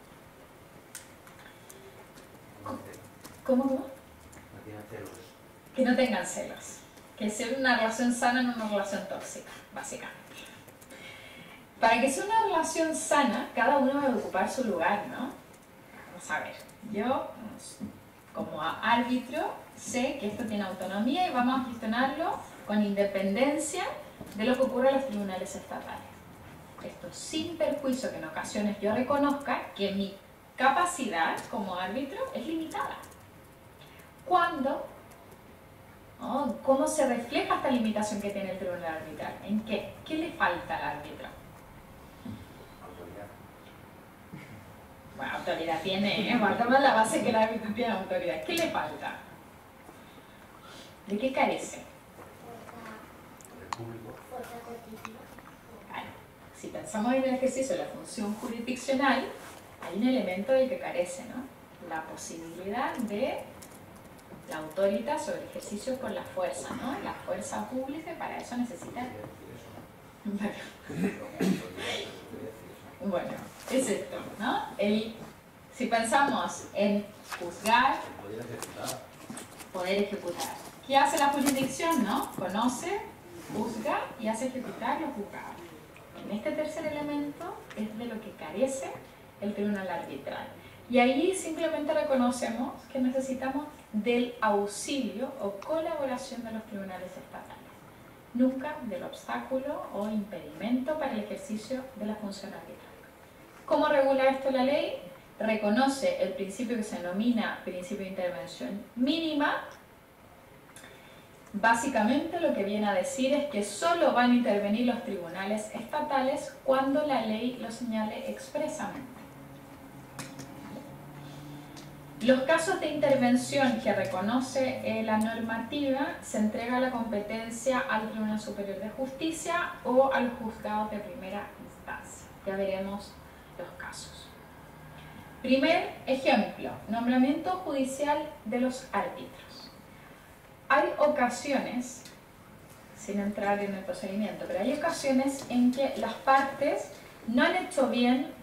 ¿Cómo? No tienen celos. Que no tengan celos. Que sea una relación sana, no una relación tóxica, básicamente. Para que sea una relación sana, cada uno debe ocupar su lugar, ¿no? Vamos a ver, yo como árbitro sé que esto tiene autonomía y vamos a gestionarlo con independencia de lo que ocurre en los tribunales estatales. Esto sin perjuicio que en ocasiones yo reconozca que mi capacidad como árbitro es limitada. ¿Cuándo? ¿No? ¿Cómo se refleja esta limitación que tiene el tribunal arbitral? ¿En qué? ¿Qué le falta al árbitro? Autoridad. Bueno, autoridad tiene, partamos de la base que el árbitro tiene autoridad. ¿Qué le falta? ¿De qué carece? El público. Fuerza coercitiva. Claro. Si pensamos en el ejercicio de la función jurisdiccional, hay un elemento del que carece, ¿no? La posibilidad de la autoridad sobre el ejercicio con la fuerza, ¿no? La fuerza pública, y para eso necesita... Bueno, es esto, ¿no? Si pensamos en juzgar, poder ejecutar. ¿Qué hace la jurisdicción, no? Conoce, juzga y hace ejecutar lo juzgado. En este tercer elemento es de lo que carece el tribunal arbitral. Y ahí simplemente reconocemos que necesitamos del auxilio o colaboración de los tribunales estatales. Nunca del obstáculo o impedimento para el ejercicio de la función arbitral. ¿Cómo regula esto la ley? Reconoce el principio que se denomina principio de intervención mínima. Básicamente lo que viene a decir es que solo van a intervenir los tribunales estatales cuando la ley lo señale expresamente. Los casos de intervención que reconoce la normativa se entrega la competencia al Tribunal Superior de Justicia o a los juzgados de primera instancia. Ya veremos los casos. Primer ejemplo, nombramiento judicial de los árbitros. Hay ocasiones, sin entrar en el procedimiento, pero hay ocasiones en que las partes no han hecho bien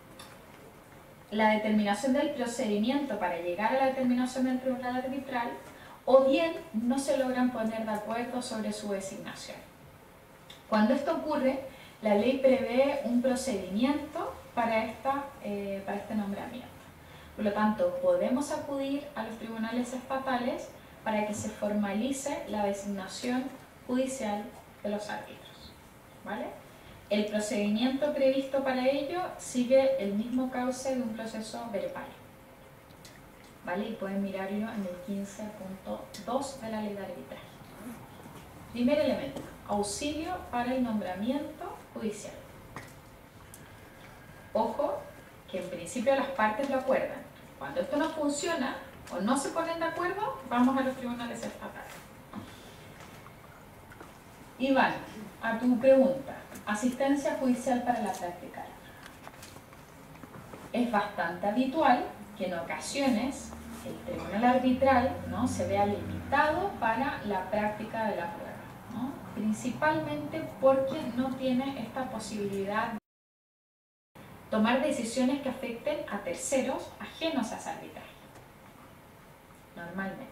la determinación del procedimiento para llegar a la determinación del tribunal arbitral, o bien no se logran poner de acuerdo sobre su designación. Cuando esto ocurre, la ley prevé un procedimiento para este nombramiento. Por lo tanto, podemos acudir a los tribunales estatales para que se formalice la designación judicial de los árbitros, ¿vale? El procedimiento previsto para ello sigue el mismo cauce de un proceso verbal, ¿vale? Y pueden mirarlo en el 15.2 de la ley de arbitraje. Primer elemento, auxilio para el nombramiento judicial. Ojo, que en principio las partes lo acuerdan. Cuando esto no funciona o no se ponen de acuerdo, vamos a los tribunales estatales. Iván, a tu pregunta, asistencia judicial para la práctica. Es bastante habitual que en ocasiones el tribunal arbitral, ¿no?, se vea limitado para la práctica de la prueba, ¿no? Principalmente porque no tiene esta posibilidad de tomar decisiones que afecten a terceros ajenos a ese arbitraje, normalmente.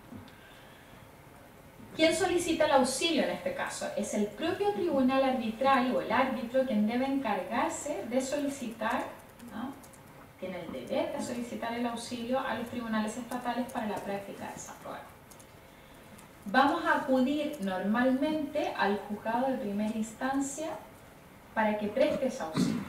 ¿Quién solicita el auxilio en este caso? Es el propio tribunal arbitral o el árbitro quien debe encargarse de solicitar, ¿no? Tiene el deber de solicitar el auxilio a los tribunales estatales para la práctica de esa prueba. Vamos a acudir normalmente al juzgado de primera instancia para que preste ese auxilio.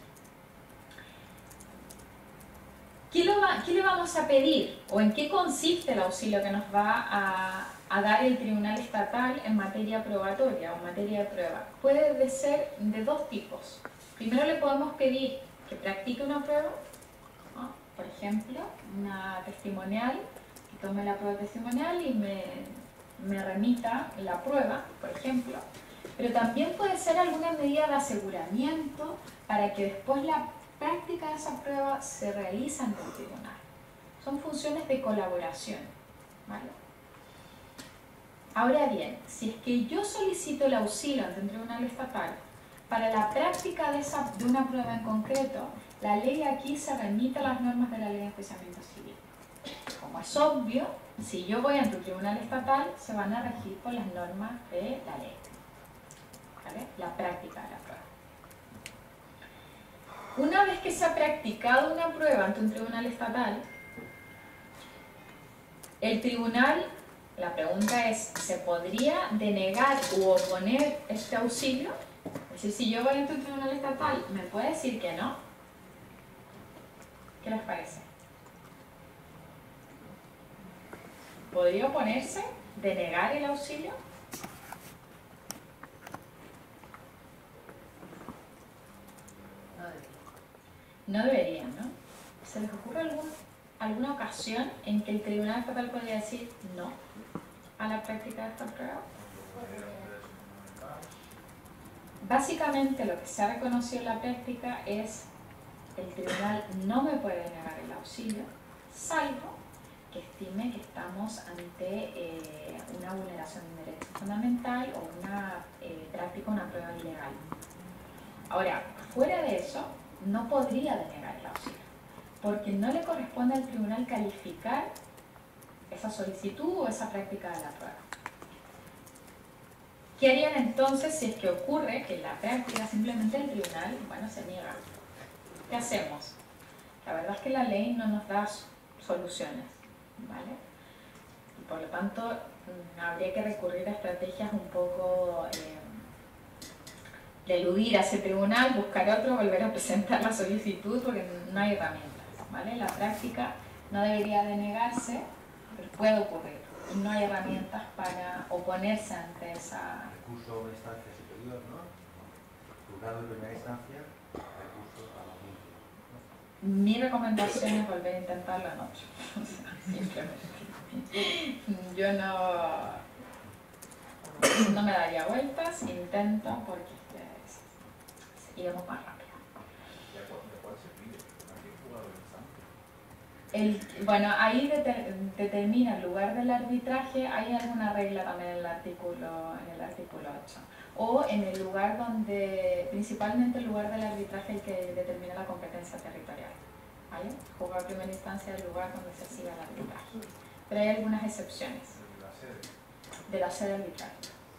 ¿Qué le vamos a pedir o en qué consiste el auxilio que nos va a dar el tribunal estatal en materia probatoria o en materia de prueba? Puede ser de dos tipos. Primero le podemos pedir que practique una prueba, ¿no? Por ejemplo, una testimonial, que tome la prueba testimonial y me remita la prueba, por ejemplo. Pero también puede ser alguna medida de aseguramiento para que después la práctica de esa prueba se realiza ante el tribunal. Son funciones de colaboración, ¿vale? Ahora bien, si es que yo solicito el auxilio ante un tribunal estatal para la práctica de una prueba en concreto, la ley aquí se remite a las normas de la ley de enjuiciamiento civil. Como es obvio, si yo voy ante un tribunal estatal, se van a regir por las normas de la ley, ¿vale? La práctica de la prueba. Una vez que se ha practicado una prueba ante un tribunal estatal, el tribunal, la pregunta es, ¿se podría denegar u oponer este auxilio? Es decir, si yo voy ante un tribunal estatal, ¿me puede decir que no? ¿Qué les parece? ¿Podría oponerse? ¿Denegar el auxilio? No deberían, ¿no? ¿Se les ocurre alguna ocasión en que el tribunal estatal podría decir no a la práctica de esta prueba? Básicamente lo que se ha reconocido en la práctica es el tribunal no me puede negar el auxilio, salvo que estime que estamos ante una vulneración de un derecho fundamental o una práctica, una prueba ilegal. Ahora, fuera de eso, no podría denegar el auxilio, porque no le corresponde al tribunal calificar esa solicitud o esa práctica de la prueba. ¿Qué harían entonces si es que ocurre que la práctica simplemente el tribunal, bueno, se niega? ¿Qué hacemos? La verdad es que la ley no nos da soluciones, ¿vale? Y por lo tanto, habría que recurrir a estrategias un poco de eludir a ese tribunal, buscar otro, volver a presentar la solicitud, porque no hay herramientas, ¿vale? La práctica no debería denegarse, pero puede ocurrir. Y no hay herramientas para oponerse ante esa... Recurso a una instancia superior, ¿no? Juzgado de primera instancia, recurso a la audiencia, ¿no? Mi recomendación es volver a intentarlo anoche. Simplemente. Yo no me daría vueltas, intento porque iremos más rápido. Bueno, ahí determina el lugar del arbitraje, hay alguna regla también en el artículo 8. O en el lugar donde, principalmente el lugar del arbitraje el que determina la competencia territorial. ¿Vale? Juzgado a primera instancia el lugar donde se siga el arbitraje. Pero hay algunas excepciones. De la sede arbitral.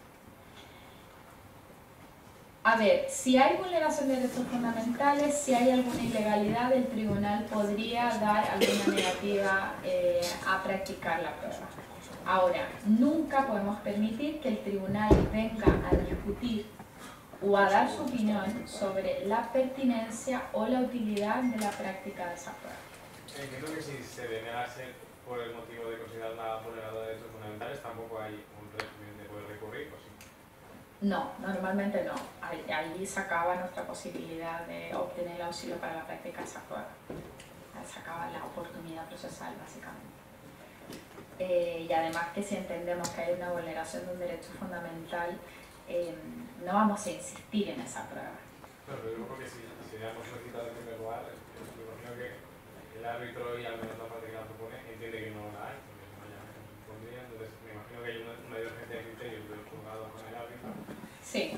A ver, si hay vulneración de derechos fundamentales, si hay alguna ilegalidad, el tribunal podría dar alguna negativa a practicar la prueba. Ahora, nunca podemos permitir que el tribunal venga a discutir o a dar su opinión sobre la pertinencia o la utilidad de la práctica de esa prueba. Entiendo que si se denegase por el motivo de considerarla vulneradora de derechos fundamentales, tampoco hay un régimen de poder recurrir, ¿o sí? No, normalmente no. Allí se acaba nuestra posibilidad de obtener el auxilio para la práctica de esa prueba. Se acaba la oportunidad procesal, básicamente. Y además que si entendemos que hay una vulneración de un derecho fundamental, no vamos a insistir en esa prueba. Pero digo porque si ya hemos solicitado en primer lugar, me imagino que el árbitro y al menos la parte que la propone entiende que no la hay, porque no ya pondría, entonces me imagino que hay una divergencia de criterios del juzgado con el árbitro. Sí.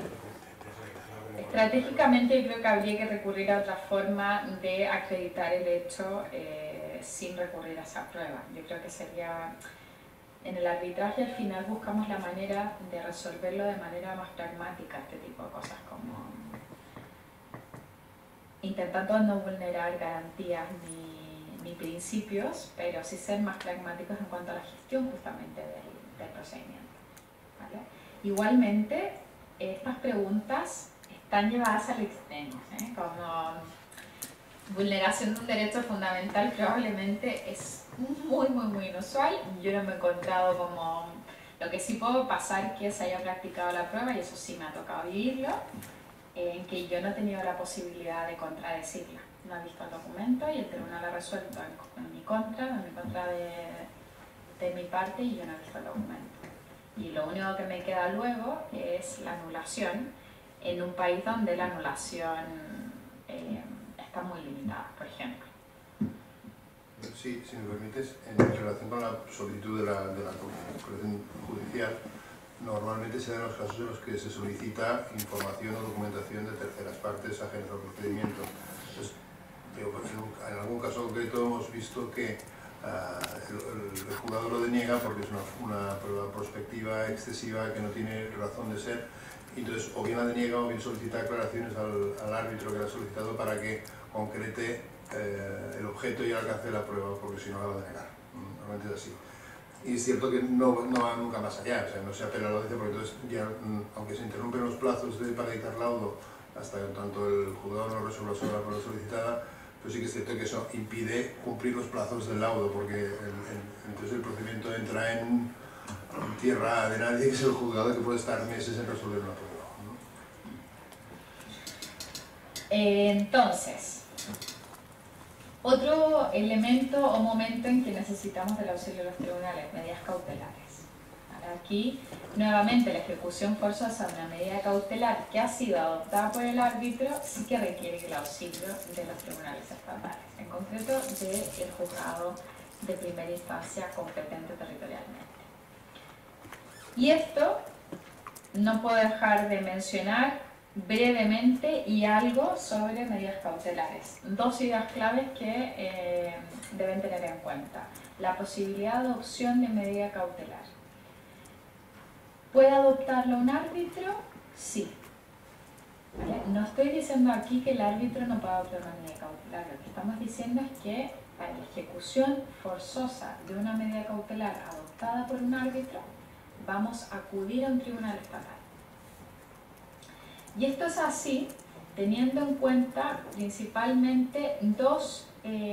Estratégicamente yo creo que habría que recurrir a otra forma de acreditar el hecho sin recurrir a esa prueba. Yo creo que sería... En el arbitraje al final buscamos la manera de resolverlo de manera más pragmática, este tipo de cosas, como intentando no vulnerar garantías ni principios, pero sí ser más pragmáticos en cuanto a la gestión justamente del procedimiento, ¿vale? Igualmente, estas preguntas están llevadas al extremo, como vulneración de un derecho fundamental probablemente es muy inusual. Yo no me he encontrado como... Lo que sí puedo pasar que se haya practicado la prueba, y eso sí me ha tocado vivirlo, en que yo no he tenido la posibilidad de contradecirla. No he visto el documento y el tribunal ha resuelto en mi contra de mi parte, y yo no he visto el documento. Y lo único que me queda luego es la anulación en un país donde la anulación está muy limitada, por ejemplo. Sí, si me permites, en relación con la solicitud de la colección judicial, normalmente se dan los casos en los que se solicita información o documentación de terceras partes ajenas al procedimiento. Entonces, en algún caso concreto hemos visto que el juzgado lo deniega porque es una prueba prospectiva excesiva que no tiene razón de ser, y entonces o bien la deniega o bien solicita aclaraciones al árbitro que la ha solicitado para que concrete el objeto y el alcance de la prueba, porque si no la va a denegar. Normalmente es así. Y es cierto que no va nunca más allá, o sea, no se apela a la audiencia, porque entonces ya, aunque se interrumpen los plazos para dictar laudo hasta que tanto el juzgado no resuelva sobre la prueba solicitada, pues sí que es cierto que eso impide cumplir los plazos del laudo, porque entonces el procedimiento entra en tierra de nadie, que es el juzgado, que puede estar meses en resolver una prueba, ¿no? Entonces, otro elemento o momento en que necesitamos del auxilio de los tribunales, medidas cautelares. Aquí, nuevamente, la ejecución forzosa de una medida cautelar que ha sido adoptada por el árbitro sí que requiere el auxilio de los tribunales estatales, en concreto del juzgado de primera instancia competente territorialmente. Y esto no puedo dejar de mencionar brevemente y algo sobre medidas cautelares. Dos ideas claves que deben tener en cuenta. La posibilidad de adopción de medida cautelar. ¿Puede adoptarlo un árbitro? Sí. ¿Vale? No estoy diciendo aquí que el árbitro no pueda adoptar una medida cautelar. Lo que estamos diciendo es que para la ejecución forzosa de una medida cautelar adoptada por un árbitro, vamos a acudir a un tribunal estatal. Y esto es así teniendo en cuenta principalmente dos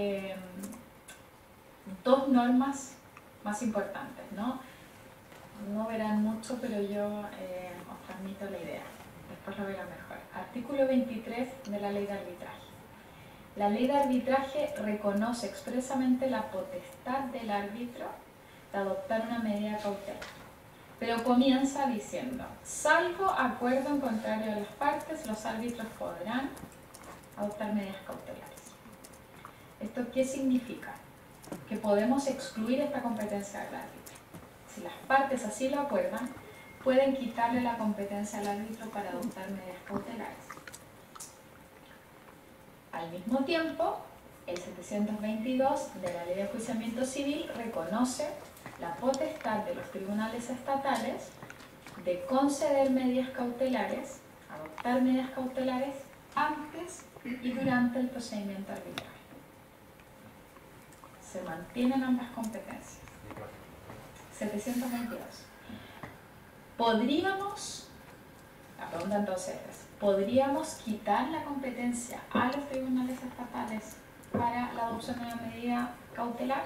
normas más importantes, ¿no? No verán mucho, pero yo os transmito la idea, después lo verán mejor. Artículo 23 de la Ley de Arbitraje. La Ley de Arbitraje reconoce expresamente la potestad del árbitro de adoptar una medida cautelar, pero comienza diciendo: salvo acuerdo en contrario de las partes, los árbitros podrán adoptar medidas cautelares. ¿Esto qué significa? Que podemos excluir esta competencia del árbitro. Si las partes así lo acuerdan, pueden quitarle la competencia al árbitro para adoptar medidas cautelares. Al mismo tiempo, el 722 de la Ley de Enjuiciamiento Civil reconoce la potestad de los tribunales estatales de conceder medidas cautelares, adoptar medidas cautelares antes y durante el procedimiento arbitral. Se mantienen ambas competencias. 722. ¿Podríamos, la pregunta entonces es, ¿podríamos quitar la competencia a los tribunales estatales para la adopción de una medida cautelar?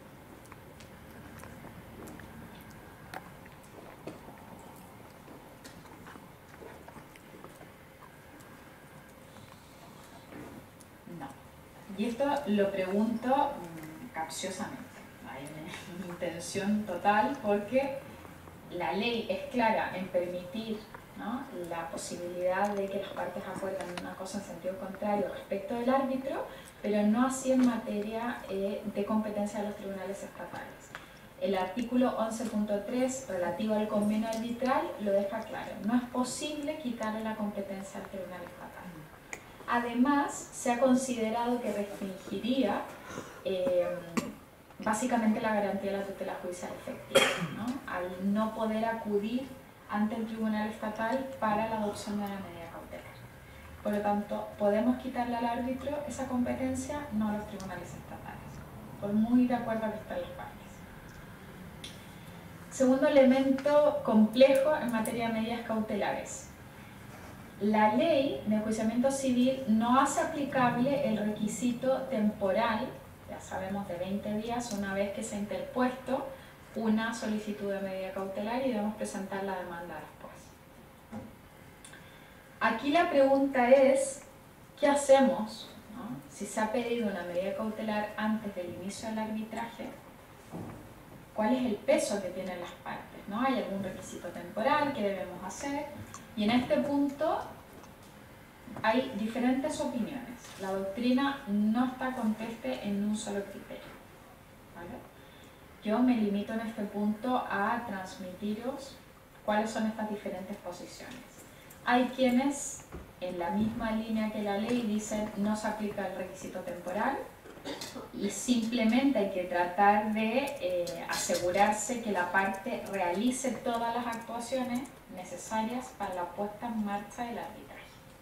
No. Y esto lo pregunto capciosamente. Hay una intención total porque la ley es clara en permitir, ¿no?, la posibilidad de que las partes acuerden una cosa en sentido contrario respecto del árbitro, pero no así en materia de competencia de los tribunales estatales. El artículo 11.3 relativo al convenio arbitral lo deja claro. No es posible quitarle la competencia al tribunal estatal. Además, se ha considerado que restringiría básicamente la garantía de la tutela judicial efectiva, ¿no? Al no poder acudir ante el tribunal estatal para la adopción de la medida cautelar. Por lo tanto, podemos quitarle al árbitro esa competencia, no a los tribunales estatales, por muy de acuerdo a que están las partes. Segundo elemento complejo en materia de medidas cautelares. La ley de enjuiciamiento civil no hace aplicable el requisito temporal, ya sabemos, de 20 días una vez que se ha interpuesto una solicitud de medida cautelar y debemos presentar la demanda después. Aquí la pregunta es, ¿qué hacemos, ¿no? Si se ha pedido una medida cautelar antes del inicio del arbitraje? ¿Cuál es el peso que tienen las partes, ¿no? ¿Hay algún requisito temporal que debemos hacer? Y en este punto hay diferentes opiniones. La doctrina no está conteste en un solo criterio, ¿vale? Yo me limito en este punto a transmitiros cuáles son estas diferentes posiciones. Hay quienes, en la misma línea que la ley, dicen no se aplica el requisito temporal y simplemente hay que tratar de asegurarse que la parte realice todas las actuaciones necesarias para la puesta en marcha del arbitraje,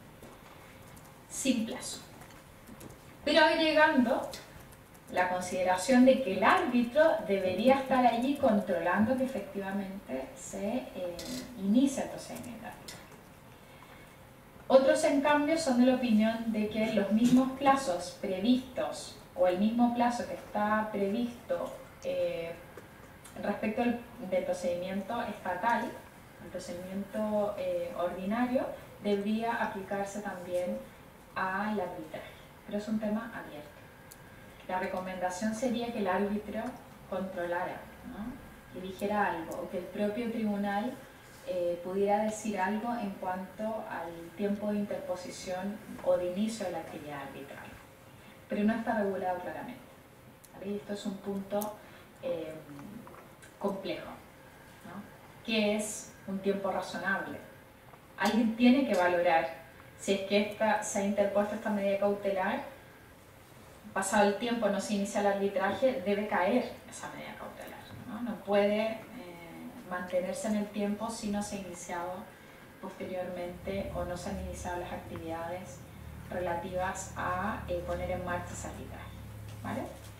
sin plazo. Pero agregando la consideración de que el árbitro debería estar allí controlando que efectivamente se inicie el procedimiento arbitral. Otros, en cambio, son de la opinión de que los mismos plazos previstos o el mismo plazo que está previsto respecto del procedimiento estatal, el procedimiento ordinario, debería aplicarse también al arbitraje, pero es un tema abierto. La recomendación sería que el árbitro controlara, ¿no? Que dijera algo, o que el propio tribunal pudiera decir algo en cuanto al tiempo de interposición o de inicio de la actividad arbitral, pero no está regulado claramente, ¿vale? Y esto es un punto complejo, ¿no? ¿Qué es un tiempo razonable? Alguien tiene que valorar si es que se ha interpuesto esta medida cautelar, pasado el tiempo no se inicia el arbitraje, debe caer esa medida cautelar, ¿no? No puede mantenerse en el tiempo si no se ha iniciado posteriormente o no se han iniciado las actividades relativas a poner en marcha ese arbitraje, ¿vale?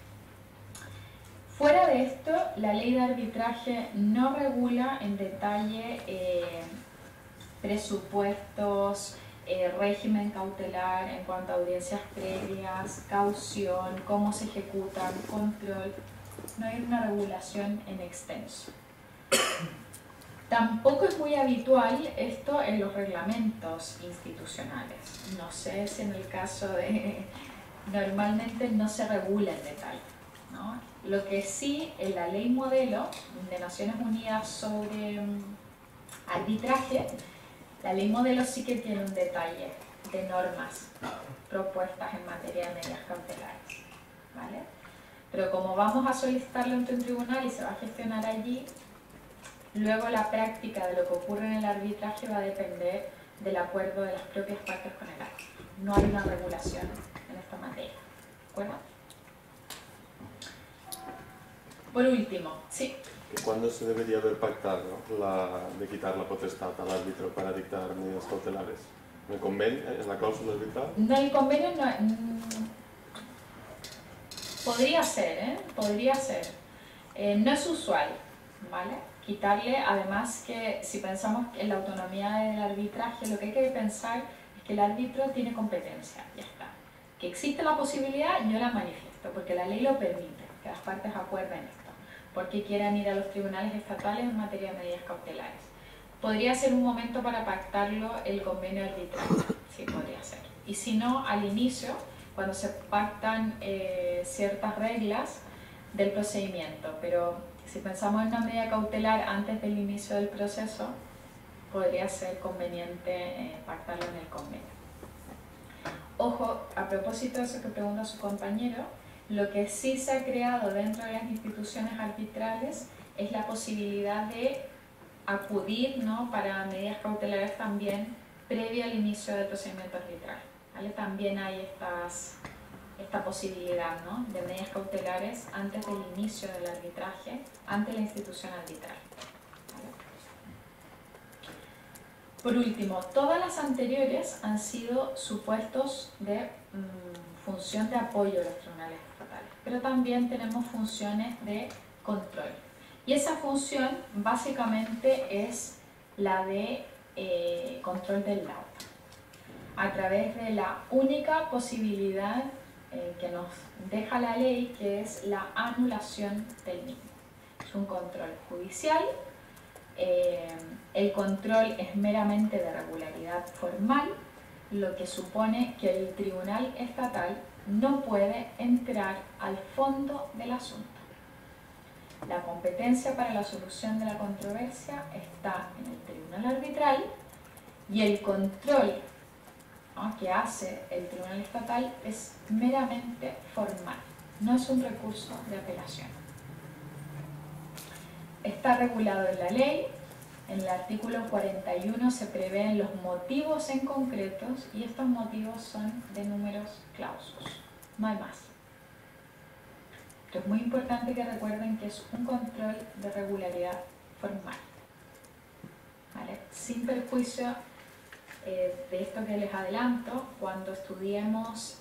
Fuera de esto, la ley de arbitraje no regula en detalle presupuestos, régimen cautelar en cuanto a audiencias previas, caución, cómo se ejecutan, control. No hay una regulación en extenso. Tampoco es muy habitual esto en los reglamentos institucionales. No sé si en el caso de... Normalmente no se regula en detalle, ¿no? Lo que sí, en la ley modelo de Naciones Unidas sobre arbitraje, la ley modelo sí que tiene un detalle de normas propuestas en materia de medidas cautelares, ¿vale? Pero como vamos a solicitarlo ante un tribunal y se va a gestionar allí, luego la práctica de lo que ocurre en el arbitraje va a depender del acuerdo de las propias partes con el árbitro. No hay una regulación en esta materia, ¿de acuerdo? Por último, sí. ¿Cuándo se debería haber pactado de quitar la potestad al árbitro para dictar medidas cautelares? ¿En el convenio, en la cláusula arbitral? No, el convenio no... podría ser, ¿eh? Podría ser. No es usual, ¿vale? Quitarle, además que si pensamos en la autonomía del arbitraje, lo que hay que pensar es que el árbitro tiene competencia, ya está. Que existe la posibilidad, yo la manifiesto, porque la ley lo permite, que las partes acuerden esto, porque quieran ir a los tribunales estatales en materia de medidas cautelares. Podría ser un momento para pactarlo el convenio arbitral, sí, podría ser. Y si no, al inicio, cuando se pactan ciertas reglas del procedimiento, pero si pensamos en una medida cautelar antes del inicio del proceso, podría ser conveniente pactarlo en el convenio. Ojo, a propósito de eso que pregunta su compañero, lo que sí se ha creado dentro de las instituciones arbitrales es la posibilidad de acudir, ¿no?, para medidas cautelares también previo al inicio del procedimiento arbitral. ¿vale? También hay esta posibilidad, ¿no?, de medidas cautelares antes del inicio del arbitraje ante la institución arbitral. Por último, todas las anteriores han sido supuestos de función de apoyo de los tribunales estatales, pero también tenemos funciones de control. Y esa función básicamente es la de control del laudo, a través de la única posibilidad que nos deja la ley, que es la anulación del mismo. Es un control judicial. El control es meramente de regularidad formal, lo que supone que el tribunal estatal no puede entrar al fondo del asunto. La competencia para la solución de la controversia está en el tribunal arbitral y el control, ¿no?, que hace el tribunal estatal es meramente formal, no es un recurso de apelación. Está regulado en la ley. En el artículo 41 se prevén los motivos en concretos y estos motivos son de números clausus, no hay más. Esto es muy importante que recuerden que es un control de regularidad formal, ¿vale? Sin perjuicio de esto que les adelanto, cuando estudiemos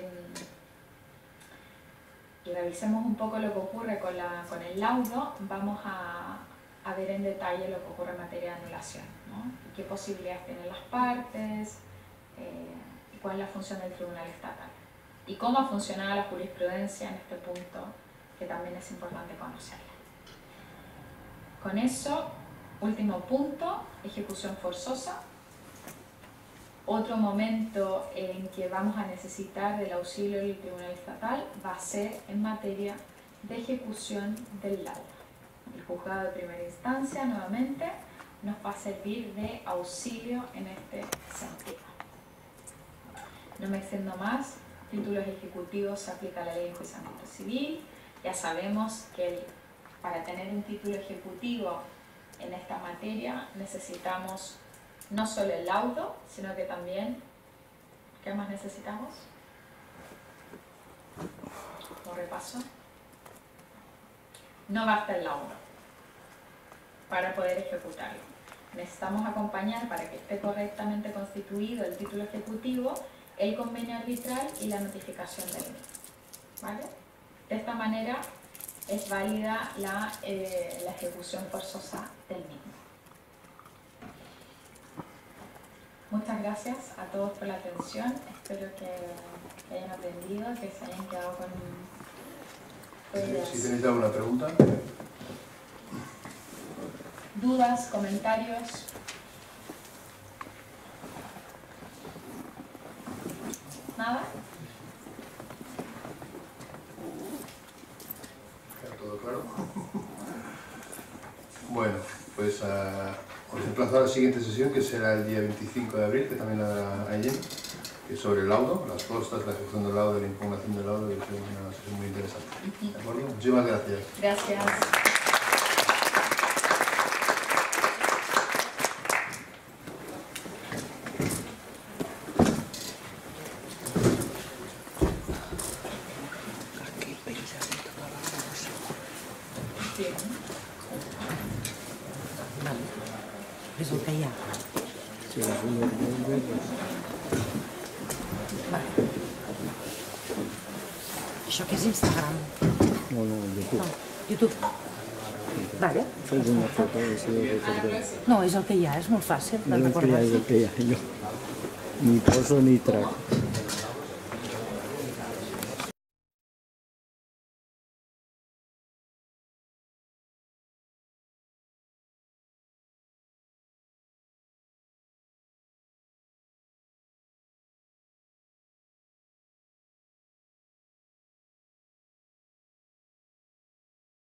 y revisemos un poco lo que ocurre con el laudo, vamos a ver en detalle lo que ocurre en materia de anulación, ¿no?, y qué posibilidades tienen las partes, y cuál es la función del tribunal estatal, y cómo ha funcionado la jurisprudencia en este punto, que también es importante conocerla. Con eso, último punto, ejecución forzosa. Otro momento en que vamos a necesitar del auxilio del tribunal estatal va a ser en materia de ejecución del laudo. El juzgado de primera instancia, nuevamente, nos va a servir de auxilio en este sentido. No me extiendo más. Títulos ejecutivos se aplica a la ley de enjuiciamiento civil. Ya sabemos que para tener un título ejecutivo en esta materia necesitamos no solo el laudo, sino que también, ¿qué más necesitamos? Como repaso. No basta el laudo para poder ejecutarlo. Necesitamos acompañar, para que esté correctamente constituido el título ejecutivo, el convenio arbitral y la notificación del mismo, ¿vale? De esta manera es válida la ejecución forzosa del mismo. Muchas gracias a todos por la atención. Espero que hayan aprendido, que se hayan quedado con ideas. Si tenéis alguna pregunta. ¿Dudas, comentarios? ¿Nada? ¿Está todo claro? Bueno, pues os emplazo a la siguiente sesión, que será el día 25 de abril, que también la dará Ayen, que es sobre el laudo, las costas, la ejecución del laudo, la impugnación del laudo, que es una sesión muy interesante. ¿De acuerdo? Muchísimas gracias. Gracias. És el que hi ha. Sí, és un web. Vale. Això què és Instagram? No, YouTube. No, YouTube. Vale. Fes una foto i si ho recordeu. No, és el que hi ha, és molt fàcil de No, recordar. és el que hi ha, jo. Ni poso ni trac.